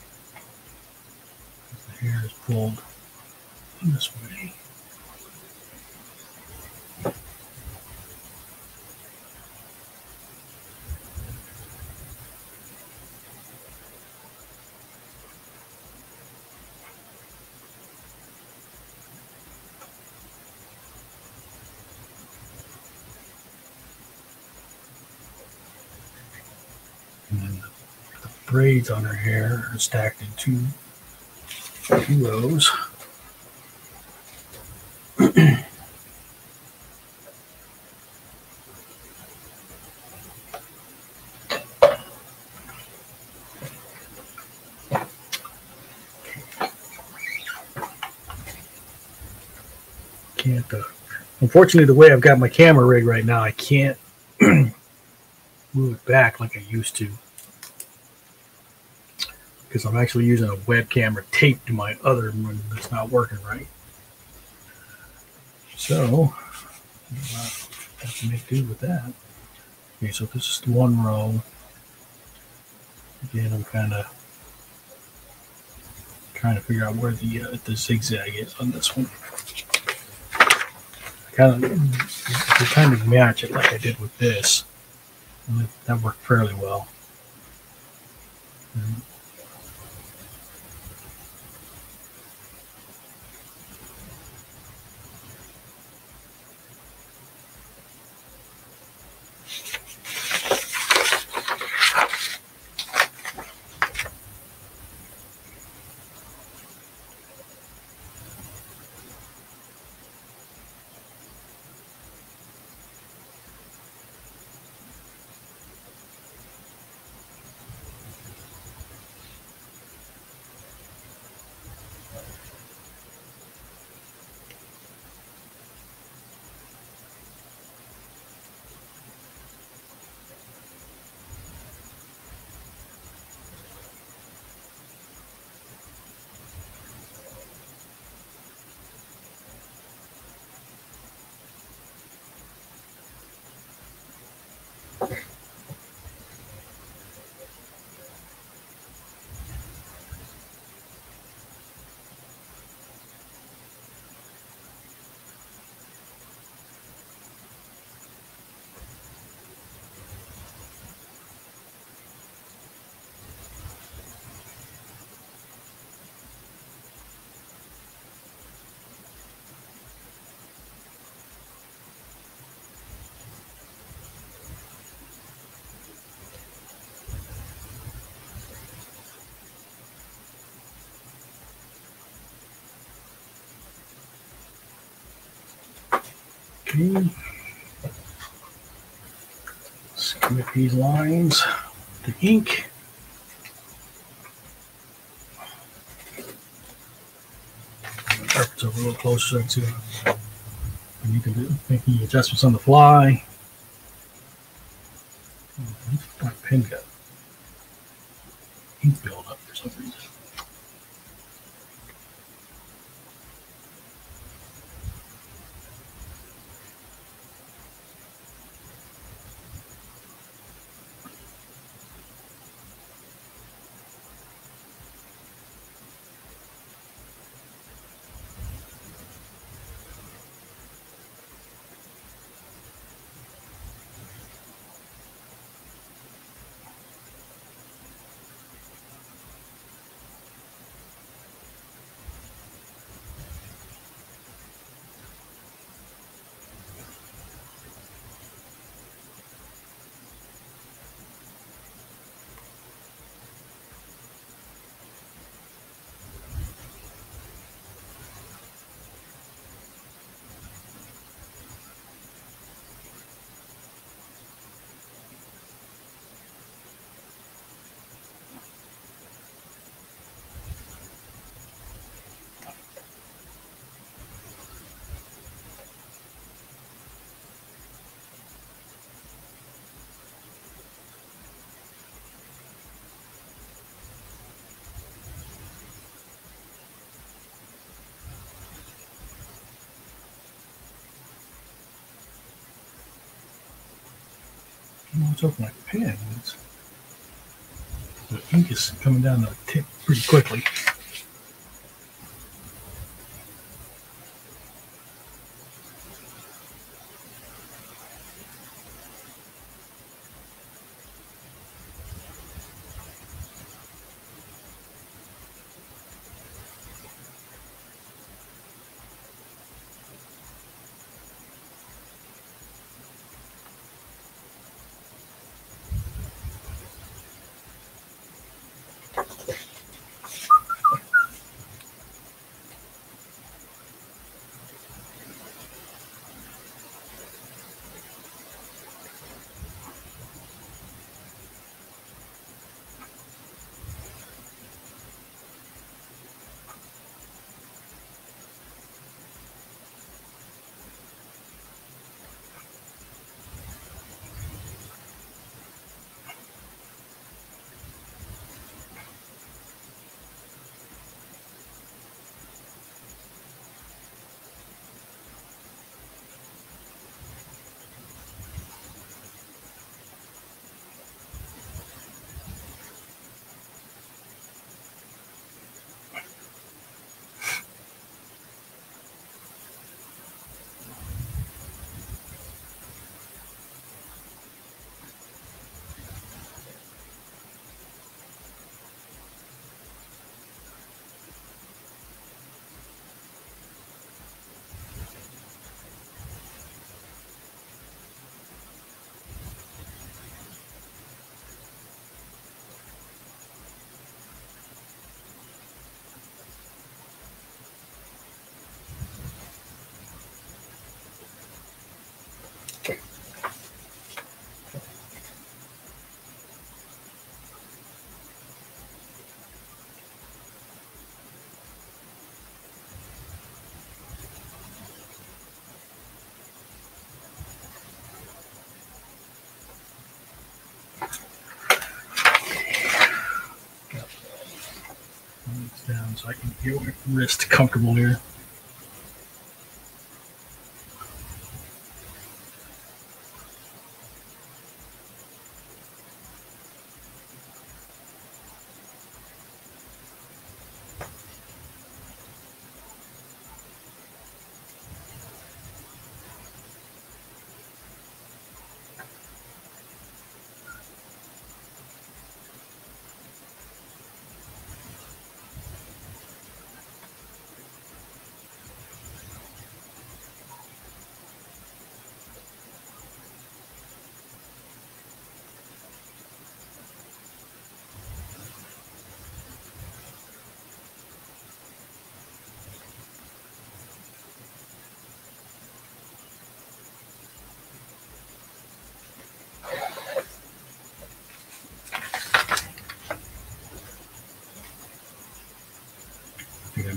The hair is pulled this way. And then the, the braids on her hair are stacked in two, two rows. Can't. Uh, unfortunately, the way I've got my camera rig right now, I can't move it back like I used to, because I'm actually using a web camera taped to my other one that's not working right. So I'll have to make do with that. Okay, so this is one row. Again, I'm kind of trying to figure out where the uh, the zigzag is on this one. Kind of, to kind of match it like I did with this. And that worked fairly well. And Okay. Let's commit these lines. The ink. It's over a little closer to and you can do making adjustments on the fly. My pen got ink build up for some reason. What's up with my pen? It's, the ink is coming down the tip pretty quickly. Down so I can get my wrist comfortable here.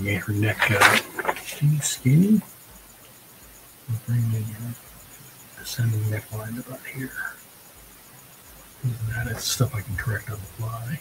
made her neck uh, skinny, skinny. We'll bring in your descending neckline about here. Other than that, it's stuff I can correct on the fly.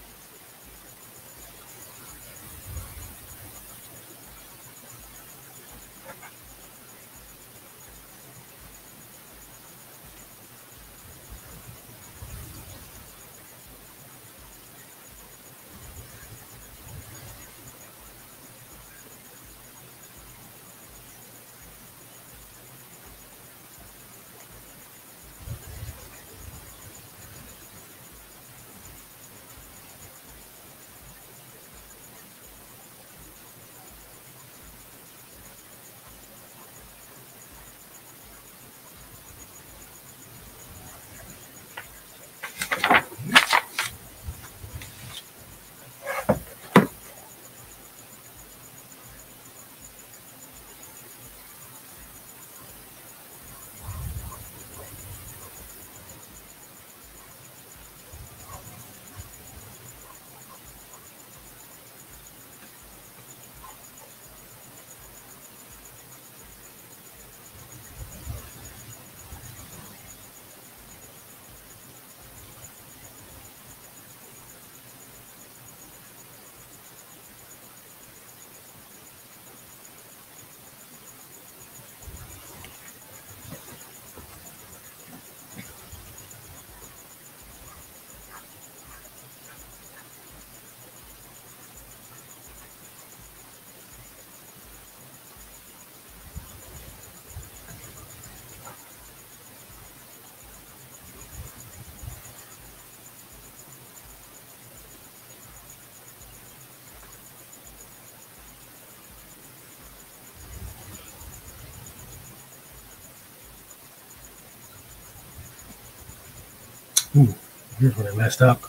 Ooh, here's what I messed up.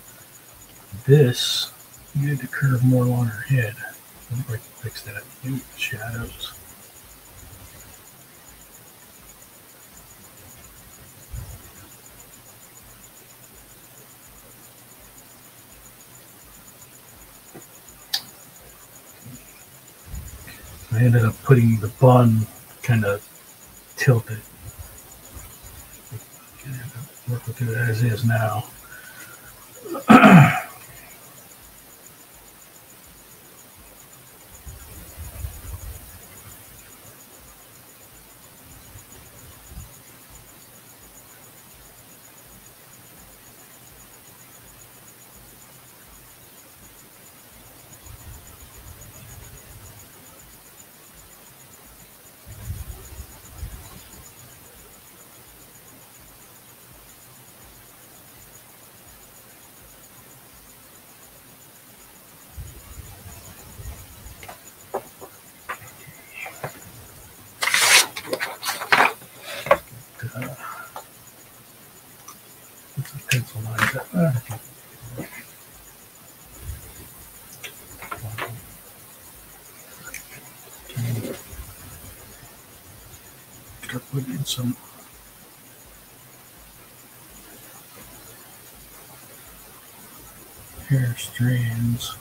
This needed to curve more along her head. I think I can fix that. Maybe shadows. I ended up putting the bun kind of tilted. Work with it as is now. Pencil lines up. Uh, start putting in some hair strands.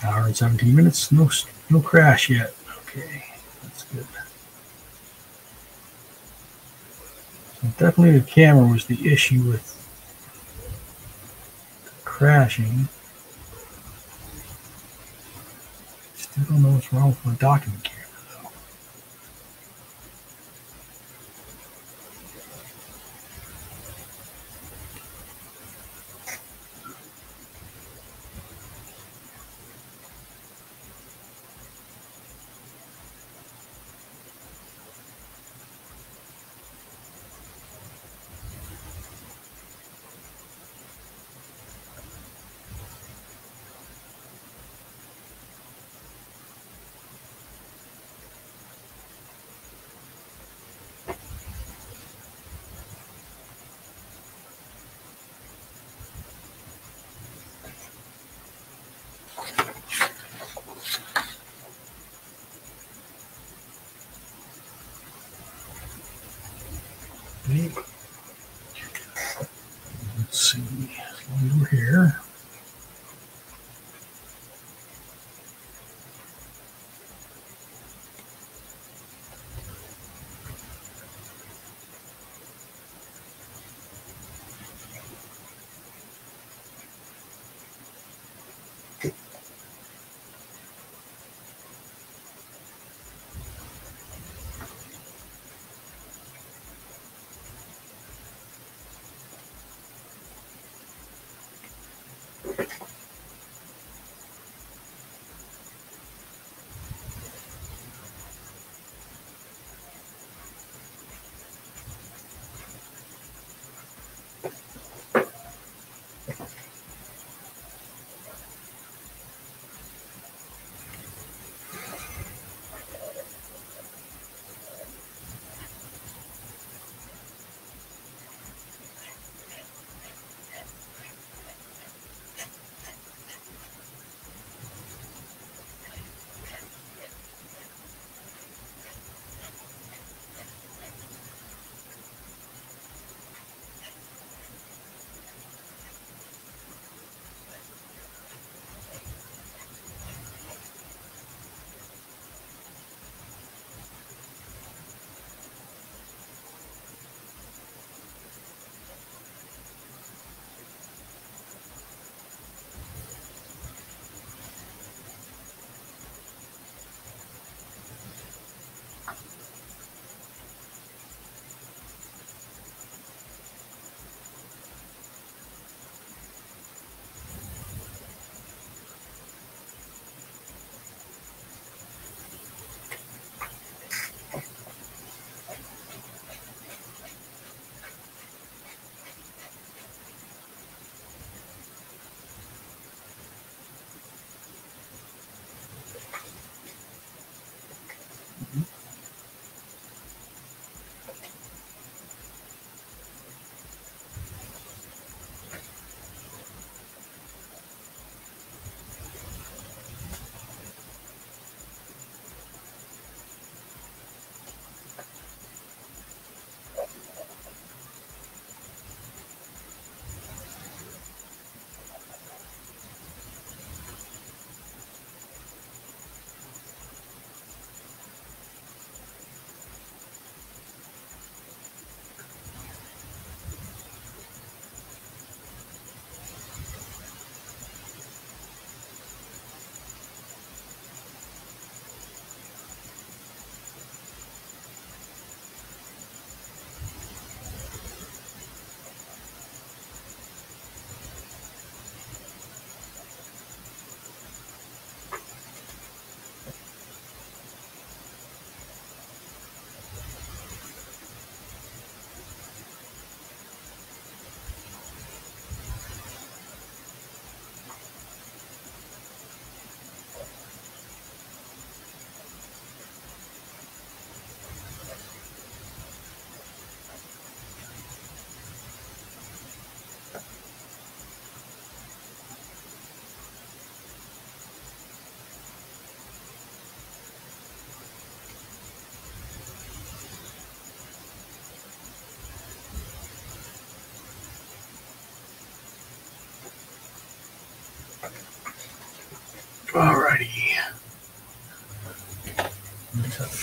Hour and seventeen minutes. No, no crash yet. Okay, that's good. So definitely the camera was the issue with crashing. Still don't know what's wrong with my document camera though. Let's see. As long as we're here.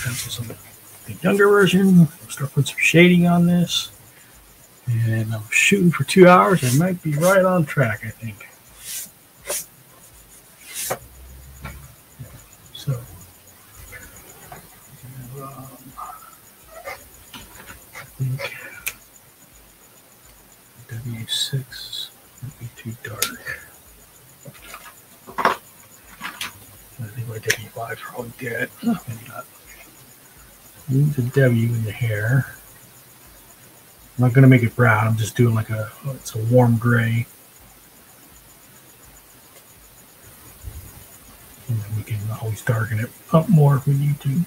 pencil some the younger version. I'll start putting some shading on this. And I'm shooting for two hours. I might be right on track, I think. So, um, I think W six might be too dark. I think my W five is probably dead. Oh, maybe not. Use the W in the hair. I'm not going to make it brown. I'm just doing like a, it's a warm gray. And then we can always darken it up more if we need to.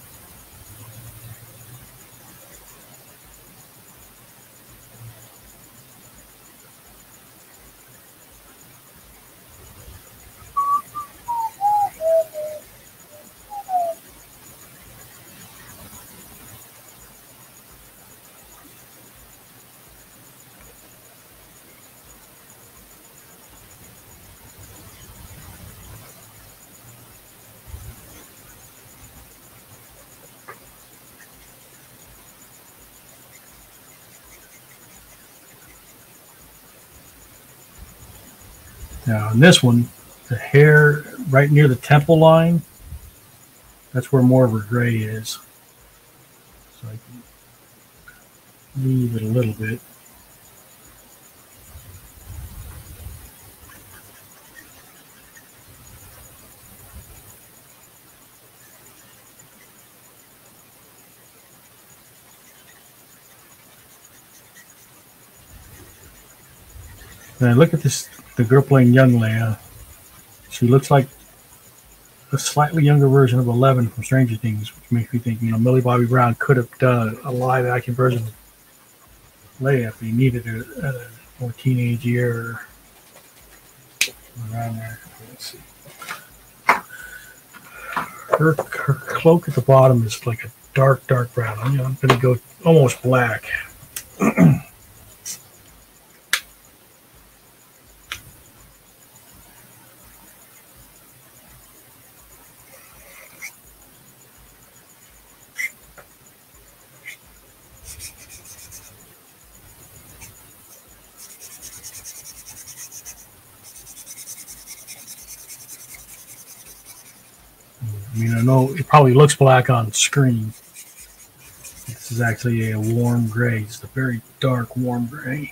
Now, in this one, the hair right near the temple line, that's where more of her gray is. So I can leave it a little bit. Now, look at this, the girl playing young Leia. She looks like a slightly younger version of Eleven from Stranger Things, which makes me think, you know, Millie Bobby Brown could have done a live action version of Leia if he needed a, a more teenage year around there. Let's see. Her, her cloak at the bottom is like a dark, dark brown. I'm, you know, I'm going to go almost black. I mean, I know it probably looks black on screen. This is actually a warm gray. It's a very dark, warm gray.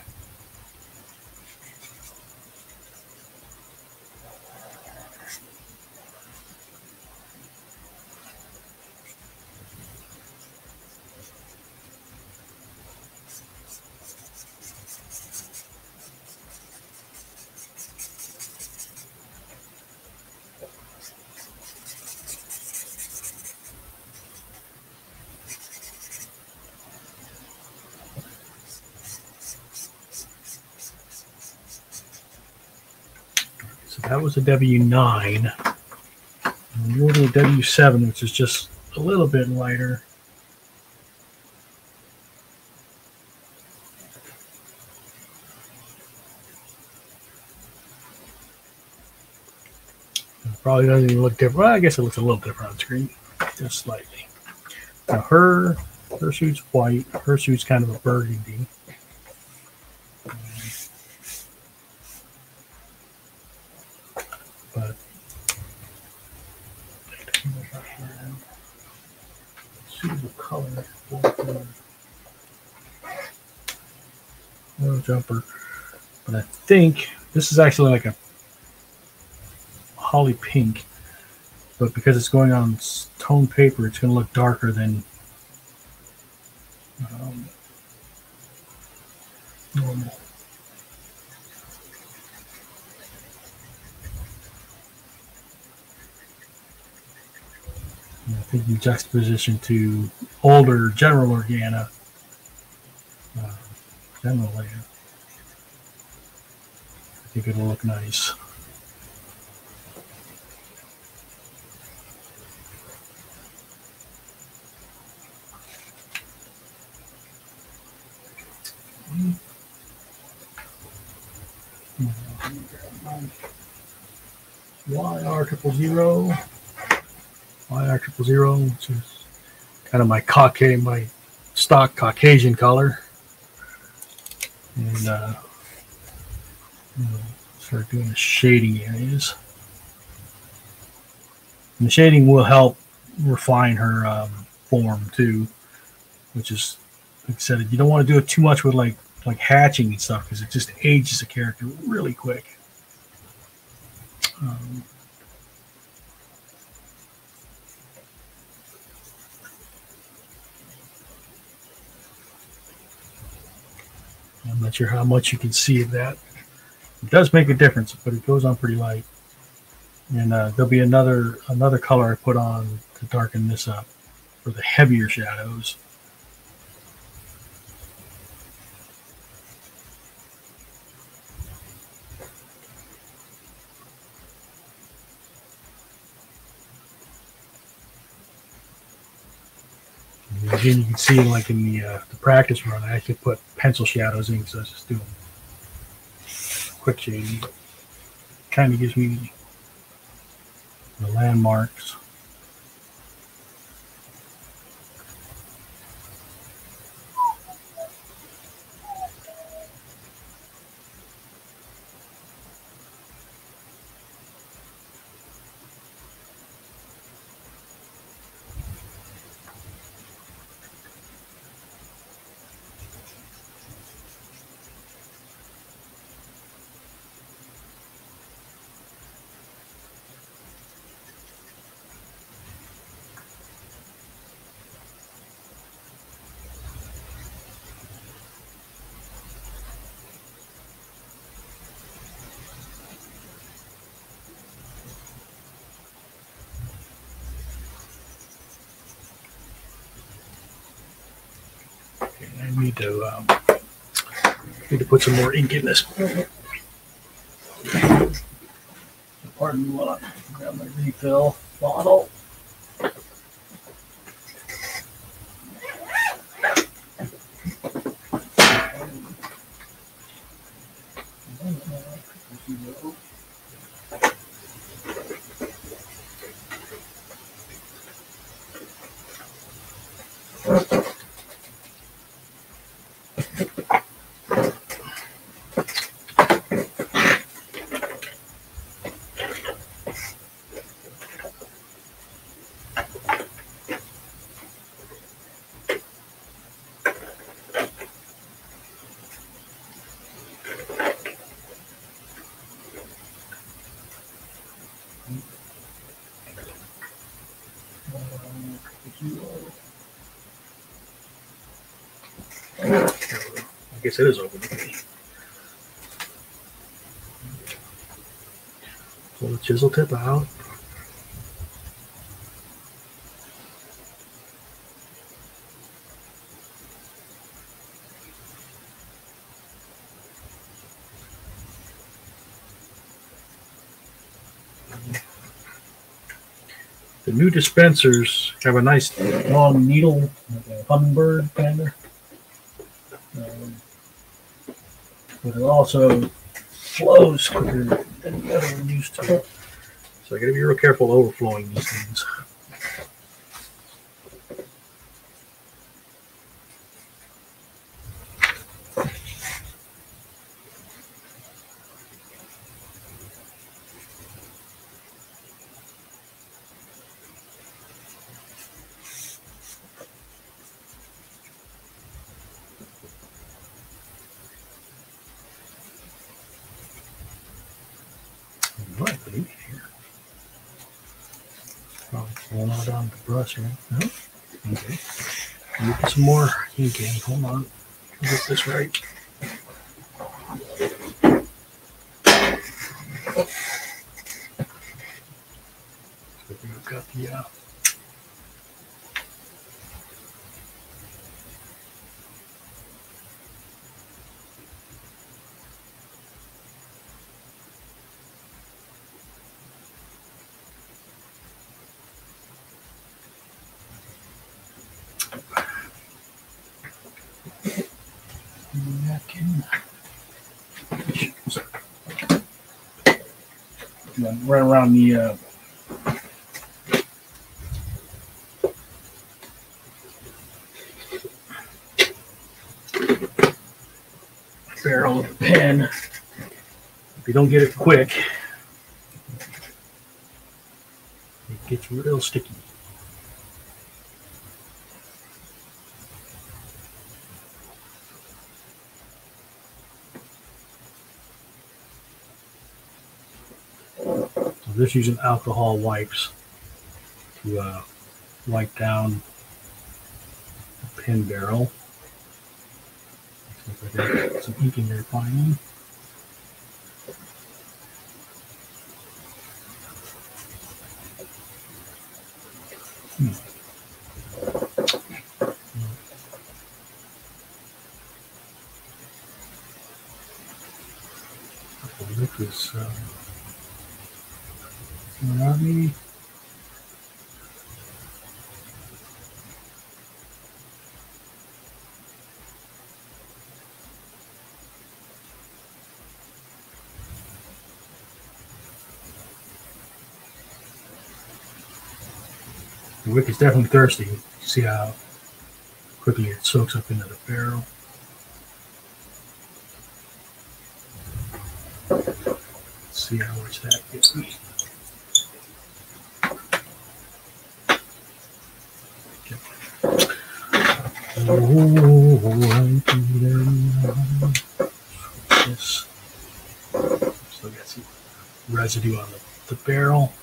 So that was a W nine. And we'll go to a W seven, which is just a little bit lighter. It probably doesn't even look different. Well, I guess it looks a little different on screen, just slightly. Now her, her suit's white. Her suit's kind of a burgundy. But suitable color, no jumper. But I think this is actually like a holly pink, but because it's going on tone paper, it's going to look darker than um, normal. And I think in juxtaposition to older General Organa, uh, General Leia, I think it'll look nice. Y R triple zero, Y R triple zero, which is kind of my Caucasian, my stock Caucasian color. And uh, you know, start doing the shading areas. And the shading will help refine her um, form too, which is, like I said, you don't want to do it too much with like like hatching and stuff because it just ages a character really quick. Um, I'm not sure how much you can see of that. It does make a difference, but it goes on pretty light. And uh, there'll be another another color I put on to darken this up for the heavier shadows. And again, you can see like in the, uh, the practice run, I actually put pencil shadows in because I was just doing quick shading. Kind of gives me the landmarks. I need to um, need to put some more ink in this. Pardon me while I grab my refill bottle. I guess it is open. Pull the chisel tip out. The new dispensers have a nice long needle, like a hummingbird kind of. Um, but it also flows quicker than the other one used to. So I got to be real careful overflowing these things. Right, here. Probably pulling all down the brush here. No? Okay. Let me put some more ink in. Hold on. I'll get this right. So we've got the uh, napkin. Right around the uh, barrel of the pen. If you don't get it quick, it gets real sticky. So I'm just using alcohol wipes to uh, wipe down the pen barrel. See if I got some ink in there finally. Hmm. Look this uh, around me. The wick is definitely thirsty. You see how quickly it soaks up into the barrel. Let's see how much that gets me. This still got some residue on the, the barrel.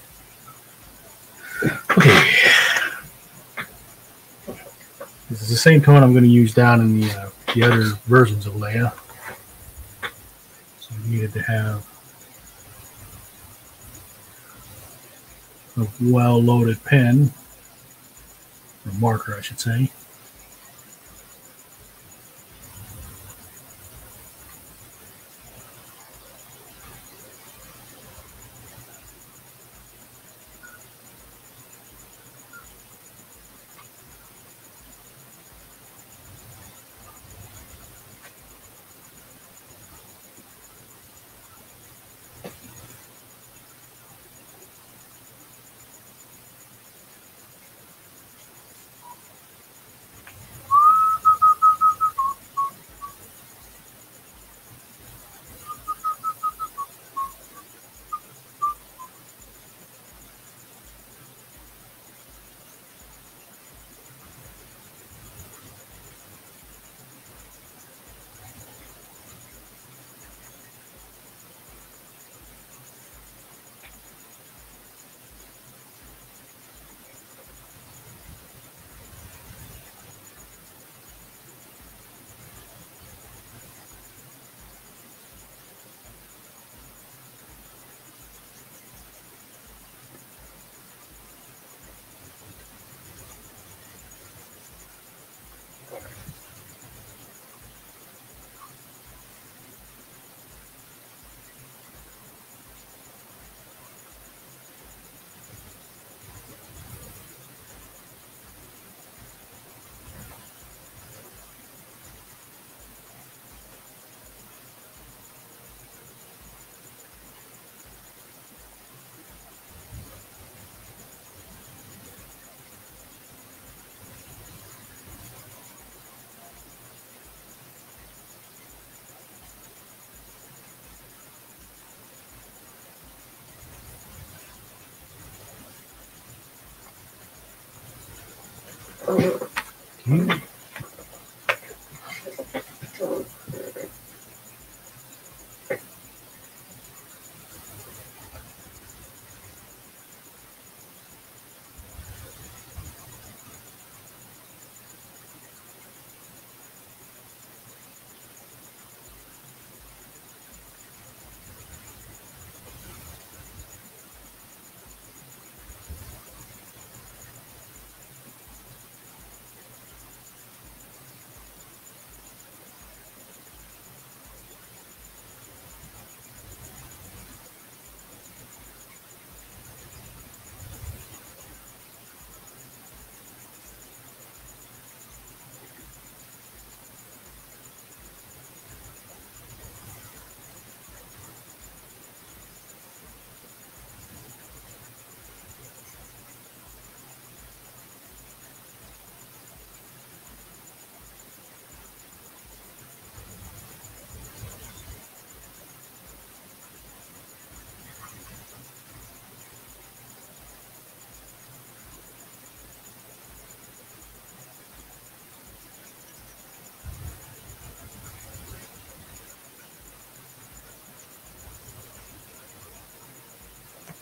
Okay. This is the same tone I'm going to use down in the uh, the other versions of Leia. So we needed to have a well-loaded pen, or marker, I should say. Okay.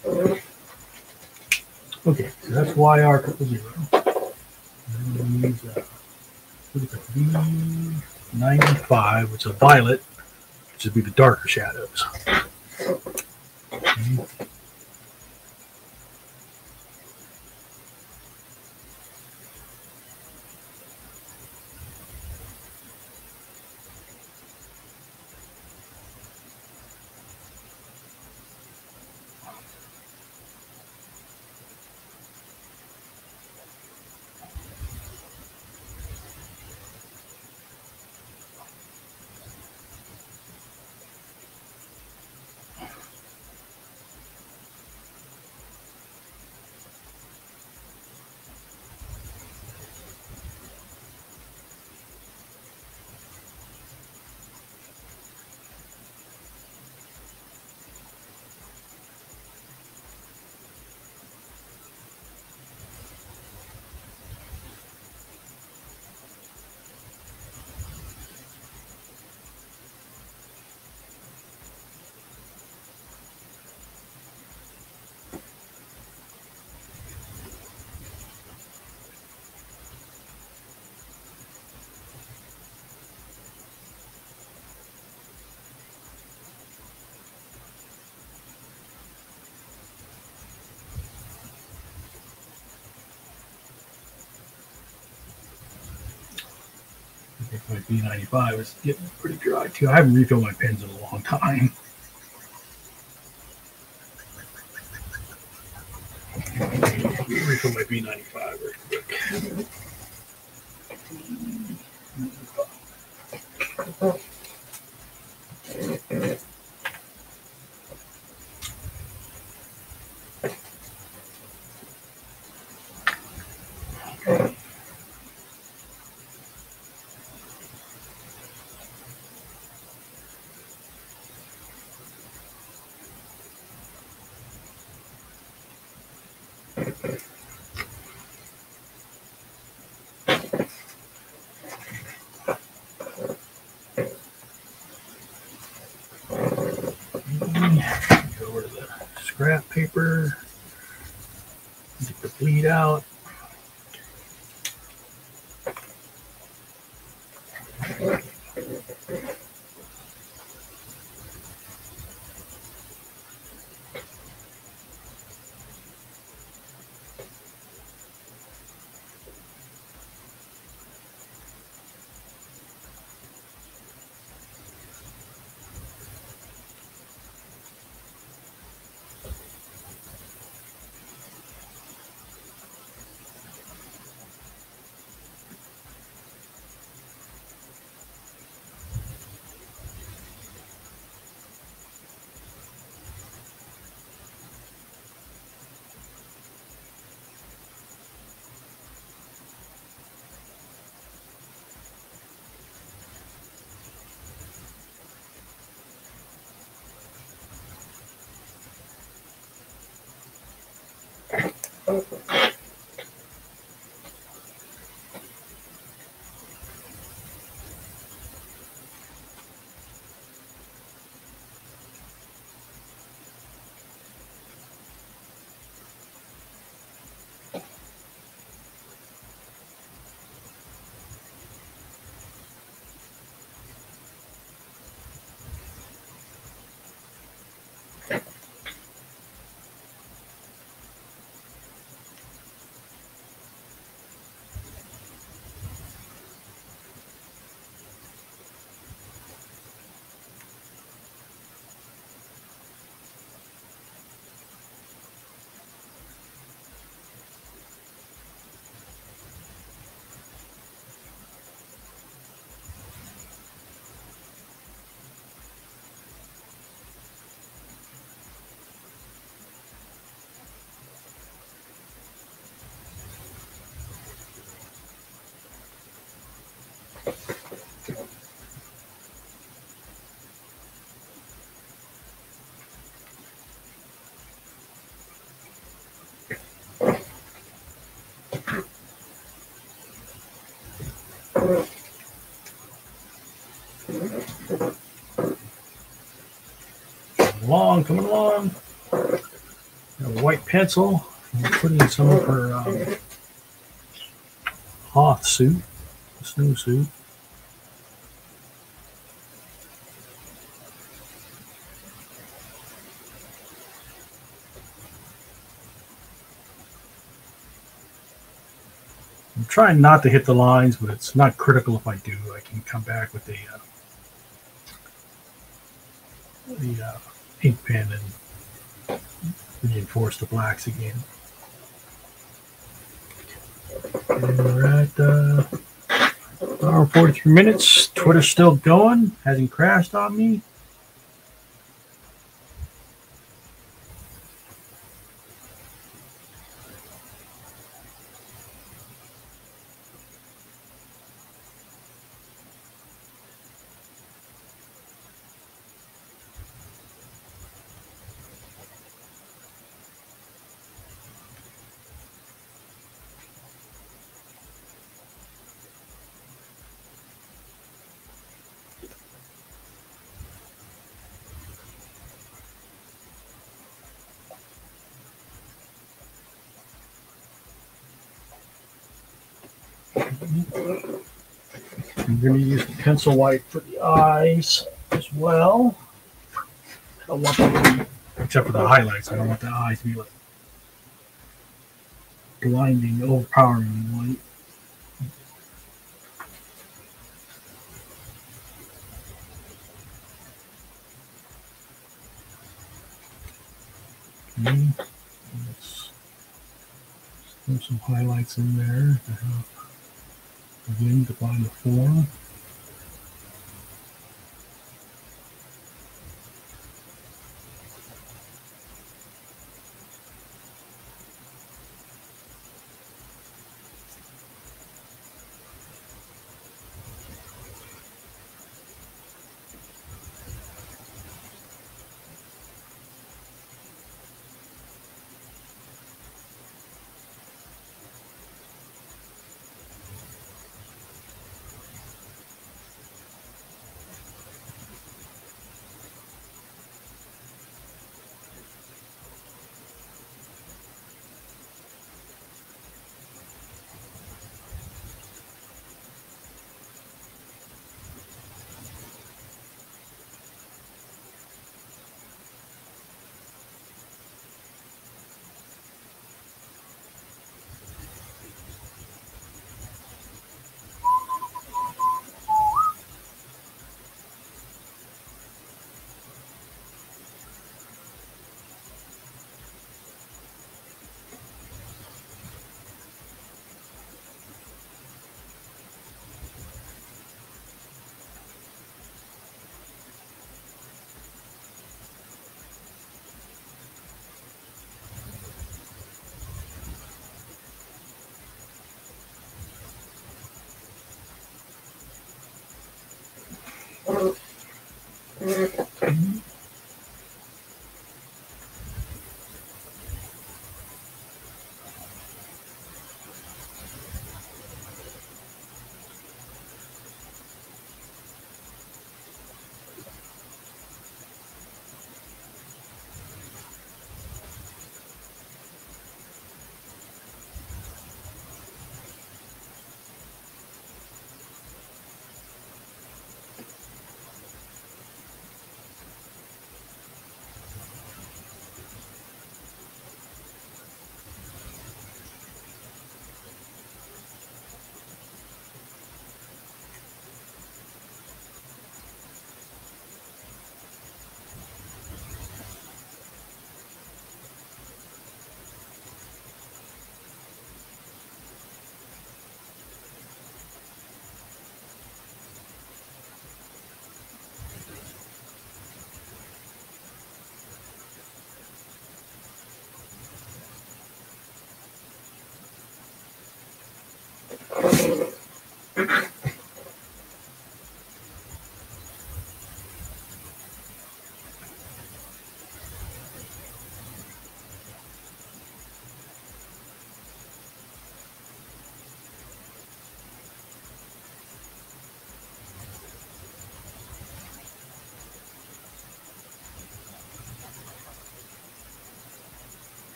Okay, so that's Y R triple zero. And use, uh, look at the V ninety-five, which is a violet, which would be the darker shadows. Okay. I think my V ninety-five is getting pretty dry too. I haven't refilled my pens in a long time. Refill my V ninety-five very quick. Go over to the scrap paper, get the bleed out. Coming along, coming along. A white pencil. I'm putting some of her um, Hoth suit, the snow suit. I'm trying not to hit the lines, but it's not critical if I do. I can come back with the uh, the uh, ink pen and reinforce the blacks again. And we're at uh, hour and forty-three minutes. Twitter's still going. Hasn't crashed on me. I'm going to use the pencil white for the eyes as well. I don't want them to be, except for the highlights, I don't want the eyes to be like blinding, overpowering white. Okay. Let's put some highlights in there to help again define the form.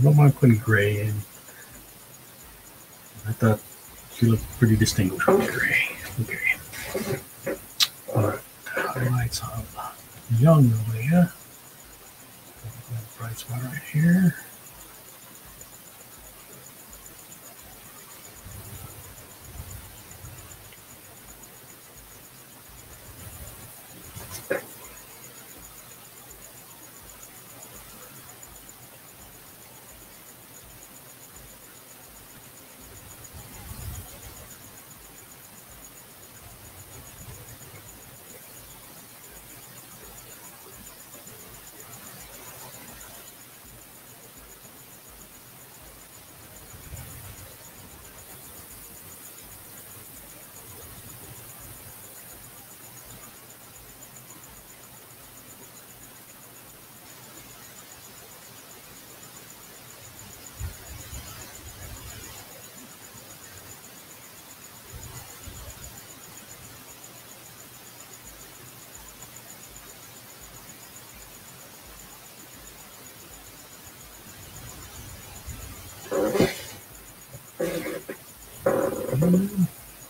don't mind putting gray in. I thought she looked pretty distinguished with gray. Okay. All right. Highlights of young Leia. Bright spot right here. Mm.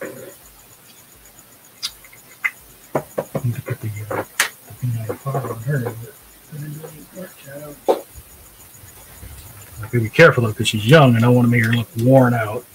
Need to put the, uh, the P ninety-five on her, but I didn't really work out. I gotta be careful though, because she's young and I want to make her look worn out.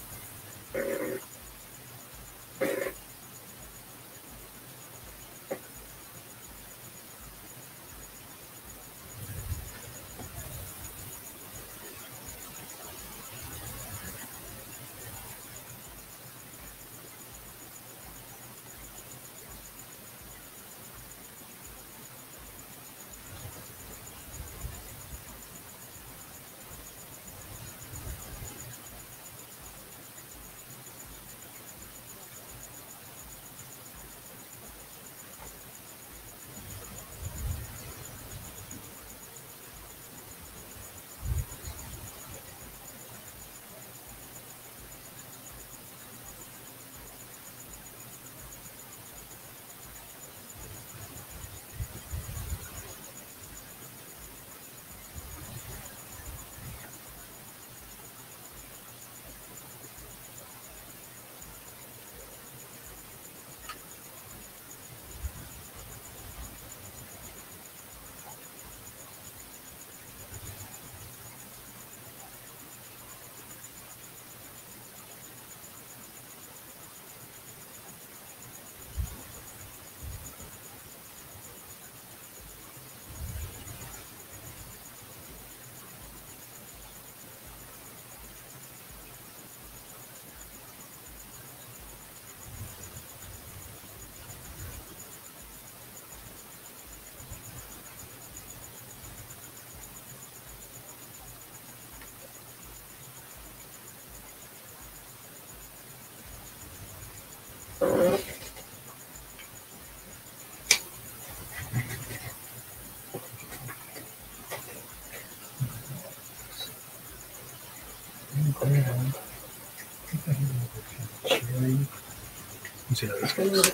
See how this goes.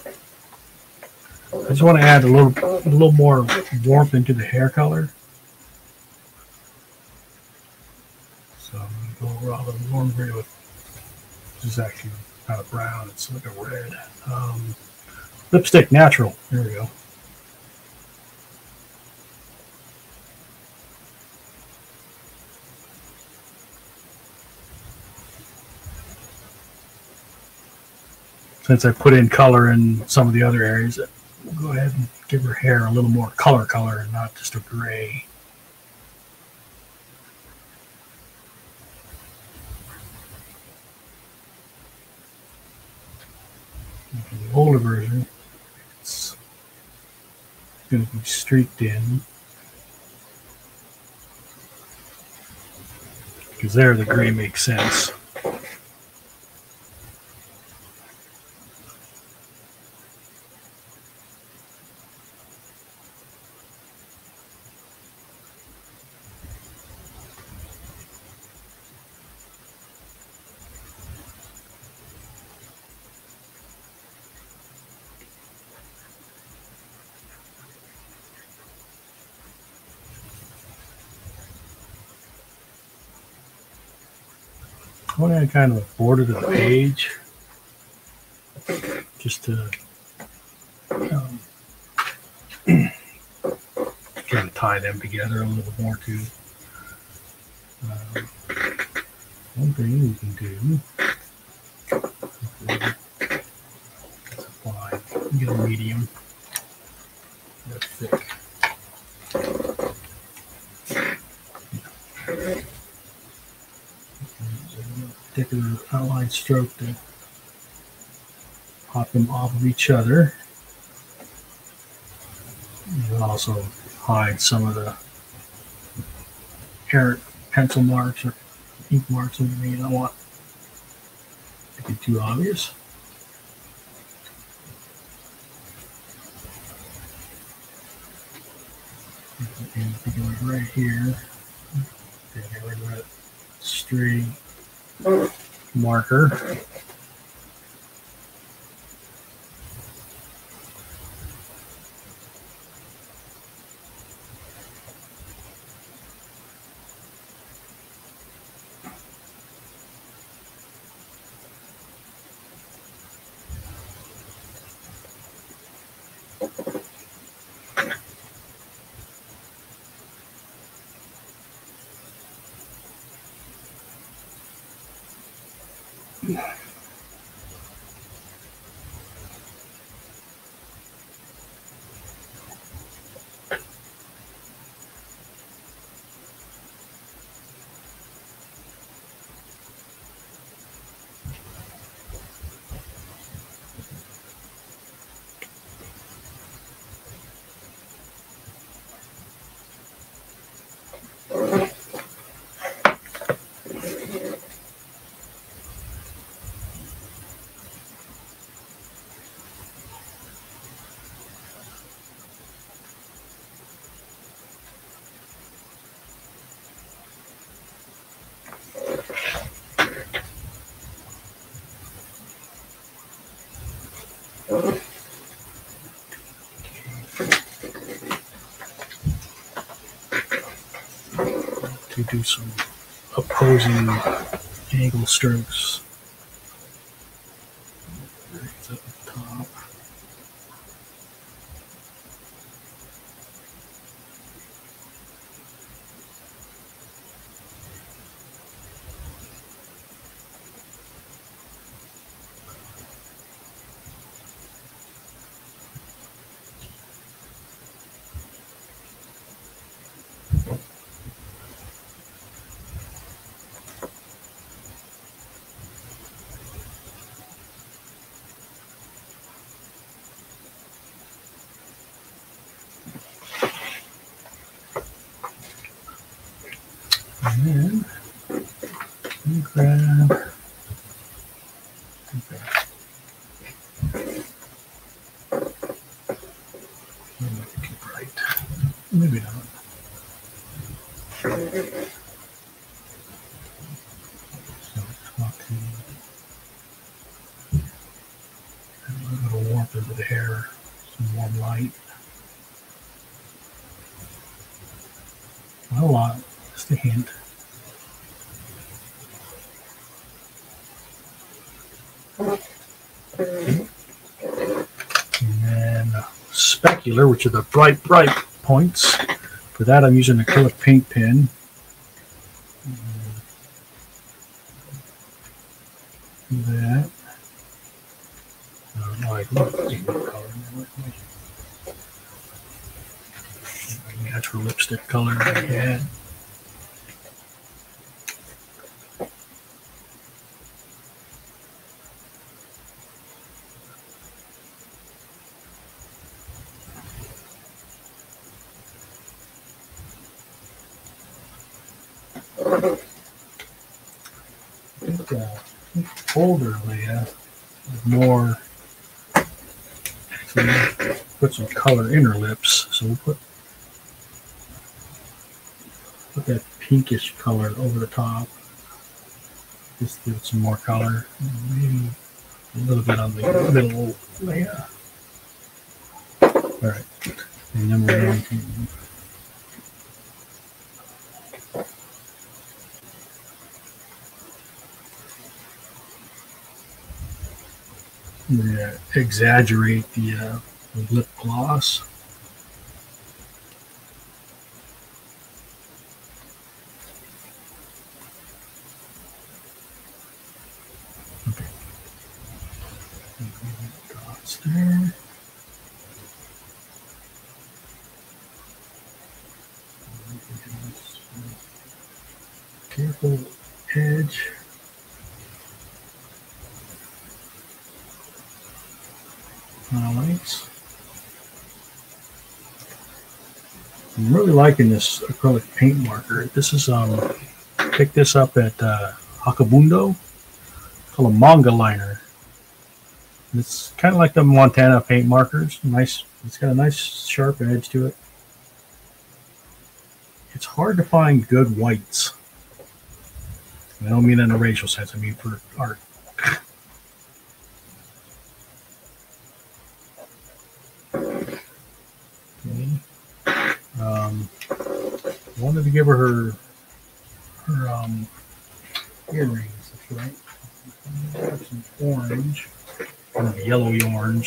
I just want to add a little, a little more warmth into the hair color. So I'm going to go over all the warm gray with, this is actually not a brown, it's like a red. Um, lipstick natural. There we go. Since I put in color in some of the other areas, we'll go ahead and give her hair a little more color color and not just a gray. For the older version, it's going to be streaked in. Because there the gray makes sense. I want to add kind of a border to the page, just to um, kind of tie them together a little more too. Um, one thing we can do is apply, get a medium, that's thick. Thicker outline stroke to pop them off of each other. And also hide some of the errant pencil marks or ink marks that we may not want to be too obvious. And right here, get rid of that stray marker. To do some opposing angle strokes. Right up the top. And then we grab okay. Make it bright. Maybe not. So it's walking a little bit of warmth into the hair, some warm light. Not a lot, just a hint. And then specular, which are the bright, bright points. For that, I'm using an acrylic paint pen. Do that. Uh, like, color. My natural lipstick color I had. I think, uh, I think older Leia with more, actually put some color in her lips, so we'll put put that pinkish color over the top, just give it some more color, and maybe a little bit on the middle Leia. All right, and then we're going to I'm going to exaggerate the, uh, the lip gloss. Okay. Dots there. Careful edge. Highlights. I'm really liking this acrylic paint marker. This is um, picked this up at uh, Hakabundo. It's called a manga liner. It's kind of like the Montana paint markers. Nice. It's got a nice sharp edge to it. It's hard to find good whites. I don't mean that in a racial sense. I mean for art. Okay. Um, I wanted to give her her, her um, earrings. That's right. I have some orange, kind of yellowy orange.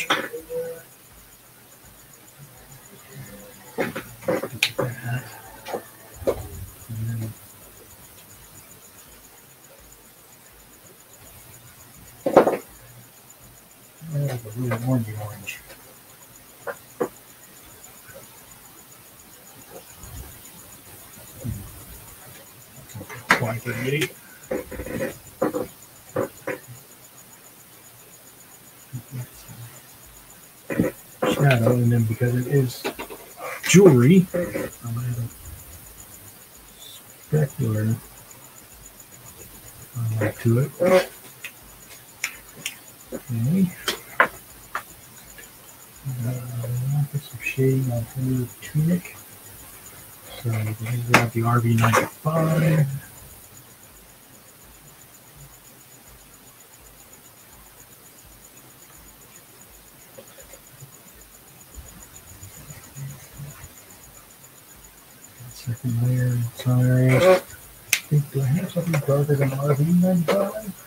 That. And then I have a really orangey orange. Quite ready. Shadow, and then because it is jewelry, I'm going to specular uh, to it. Okay. Uh, put some shading on her tunic. So we grab the R V ninety-five. Second layer in some areas. I think, do I have something darker than R V ninety-five?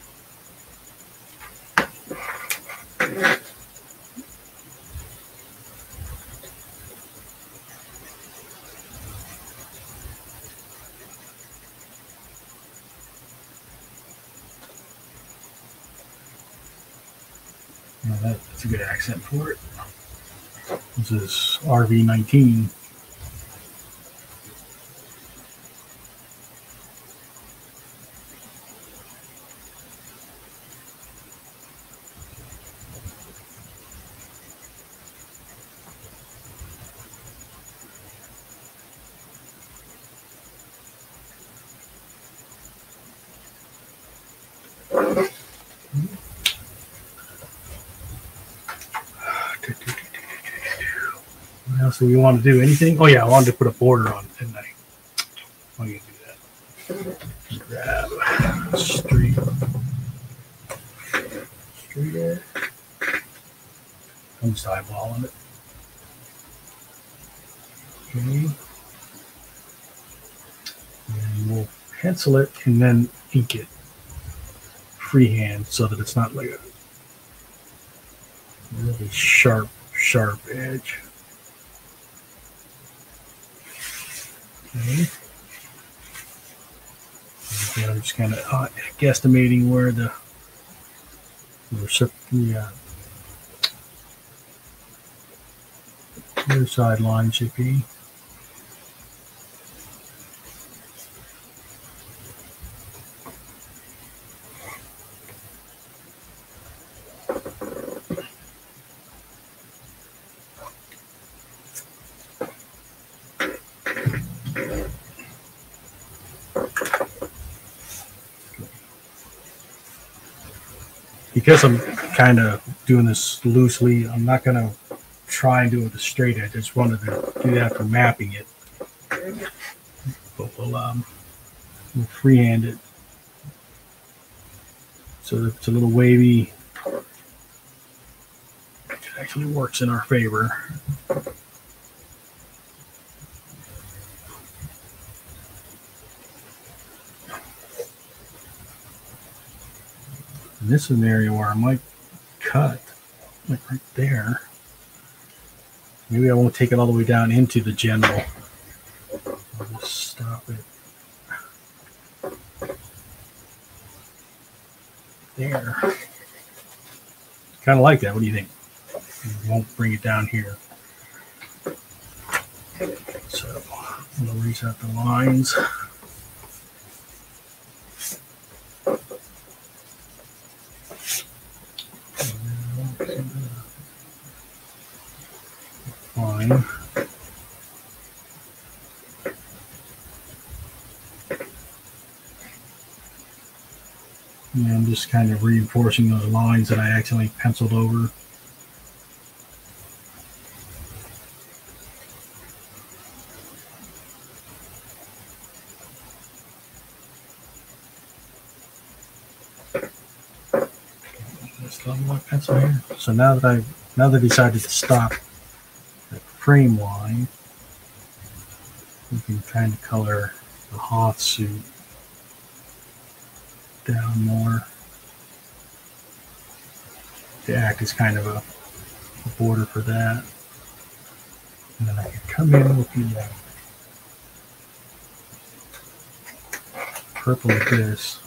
No, that's a good accent for it. This is R V nineteen. What else do we want to do? Anything? Oh yeah, I wanted to put a border on, didn't I? Oh, you can do that. Grab street, street edge. I'm just eyeballing it. Okay. And we'll pencil it and then ink it freehand so that it's not like a really sharp, sharp edge. Okay. And I'm just kind of uh, guesstimating where the the, the uh, other side line should be. Because I'm kind of doing this loosely, I'm not going to try and do it with a straight edge. I just wanted to do that for mapping it. But we'll, um, we'll freehand it so that it's a little wavy. It actually works in our favor. And this is an area where I might cut, like right there. Maybe I won't take it all the way down into the general. I'll just stop it there. Kind of like that. What do you think? You won't bring it down here. So I'm going to erase out the lines. Fine. And I'm just kind of reinforcing those lines that I accidentally penciled over. My pencil here. So now that I now that I decided to stop that frame line, we can kind of color the Hoth suit down more to act as kind of a, a border for that. And then I can come in with the uh, purple like this.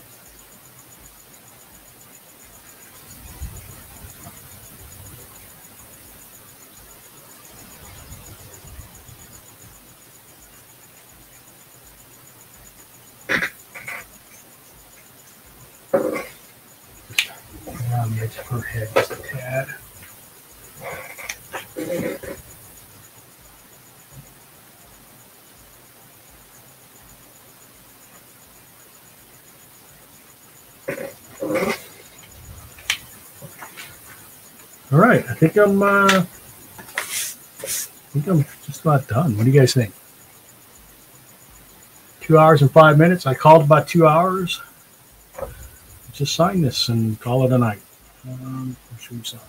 Around the edge of her head just a tad. All right, I think I'm. Uh, I think I'm just about done. What do you guys think? Two hours and five minutes. I called about two hours. Just sign this and call it a night. Um, what should we sign?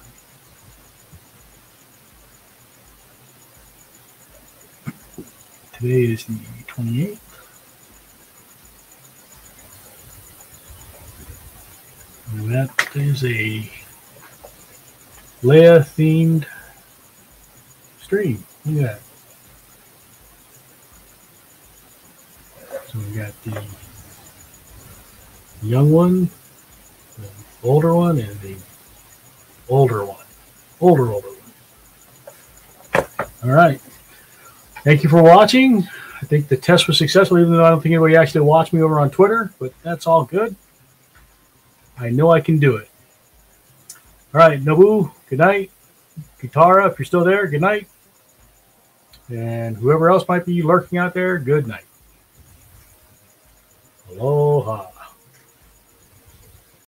Today is the twenty-eighth. And that is a Leia themed stream. Look at that. So we got the young one, the older one, and the older one. Older, older one. All right. Thank you for watching. I think the test was successful, even though I don't think anybody actually watched me over on Twitter, but that's all good. I know I can do it. All right, Nobu, good night. Kitara, if you're still there, good night. And whoever else might be lurking out there, good night. Aloha.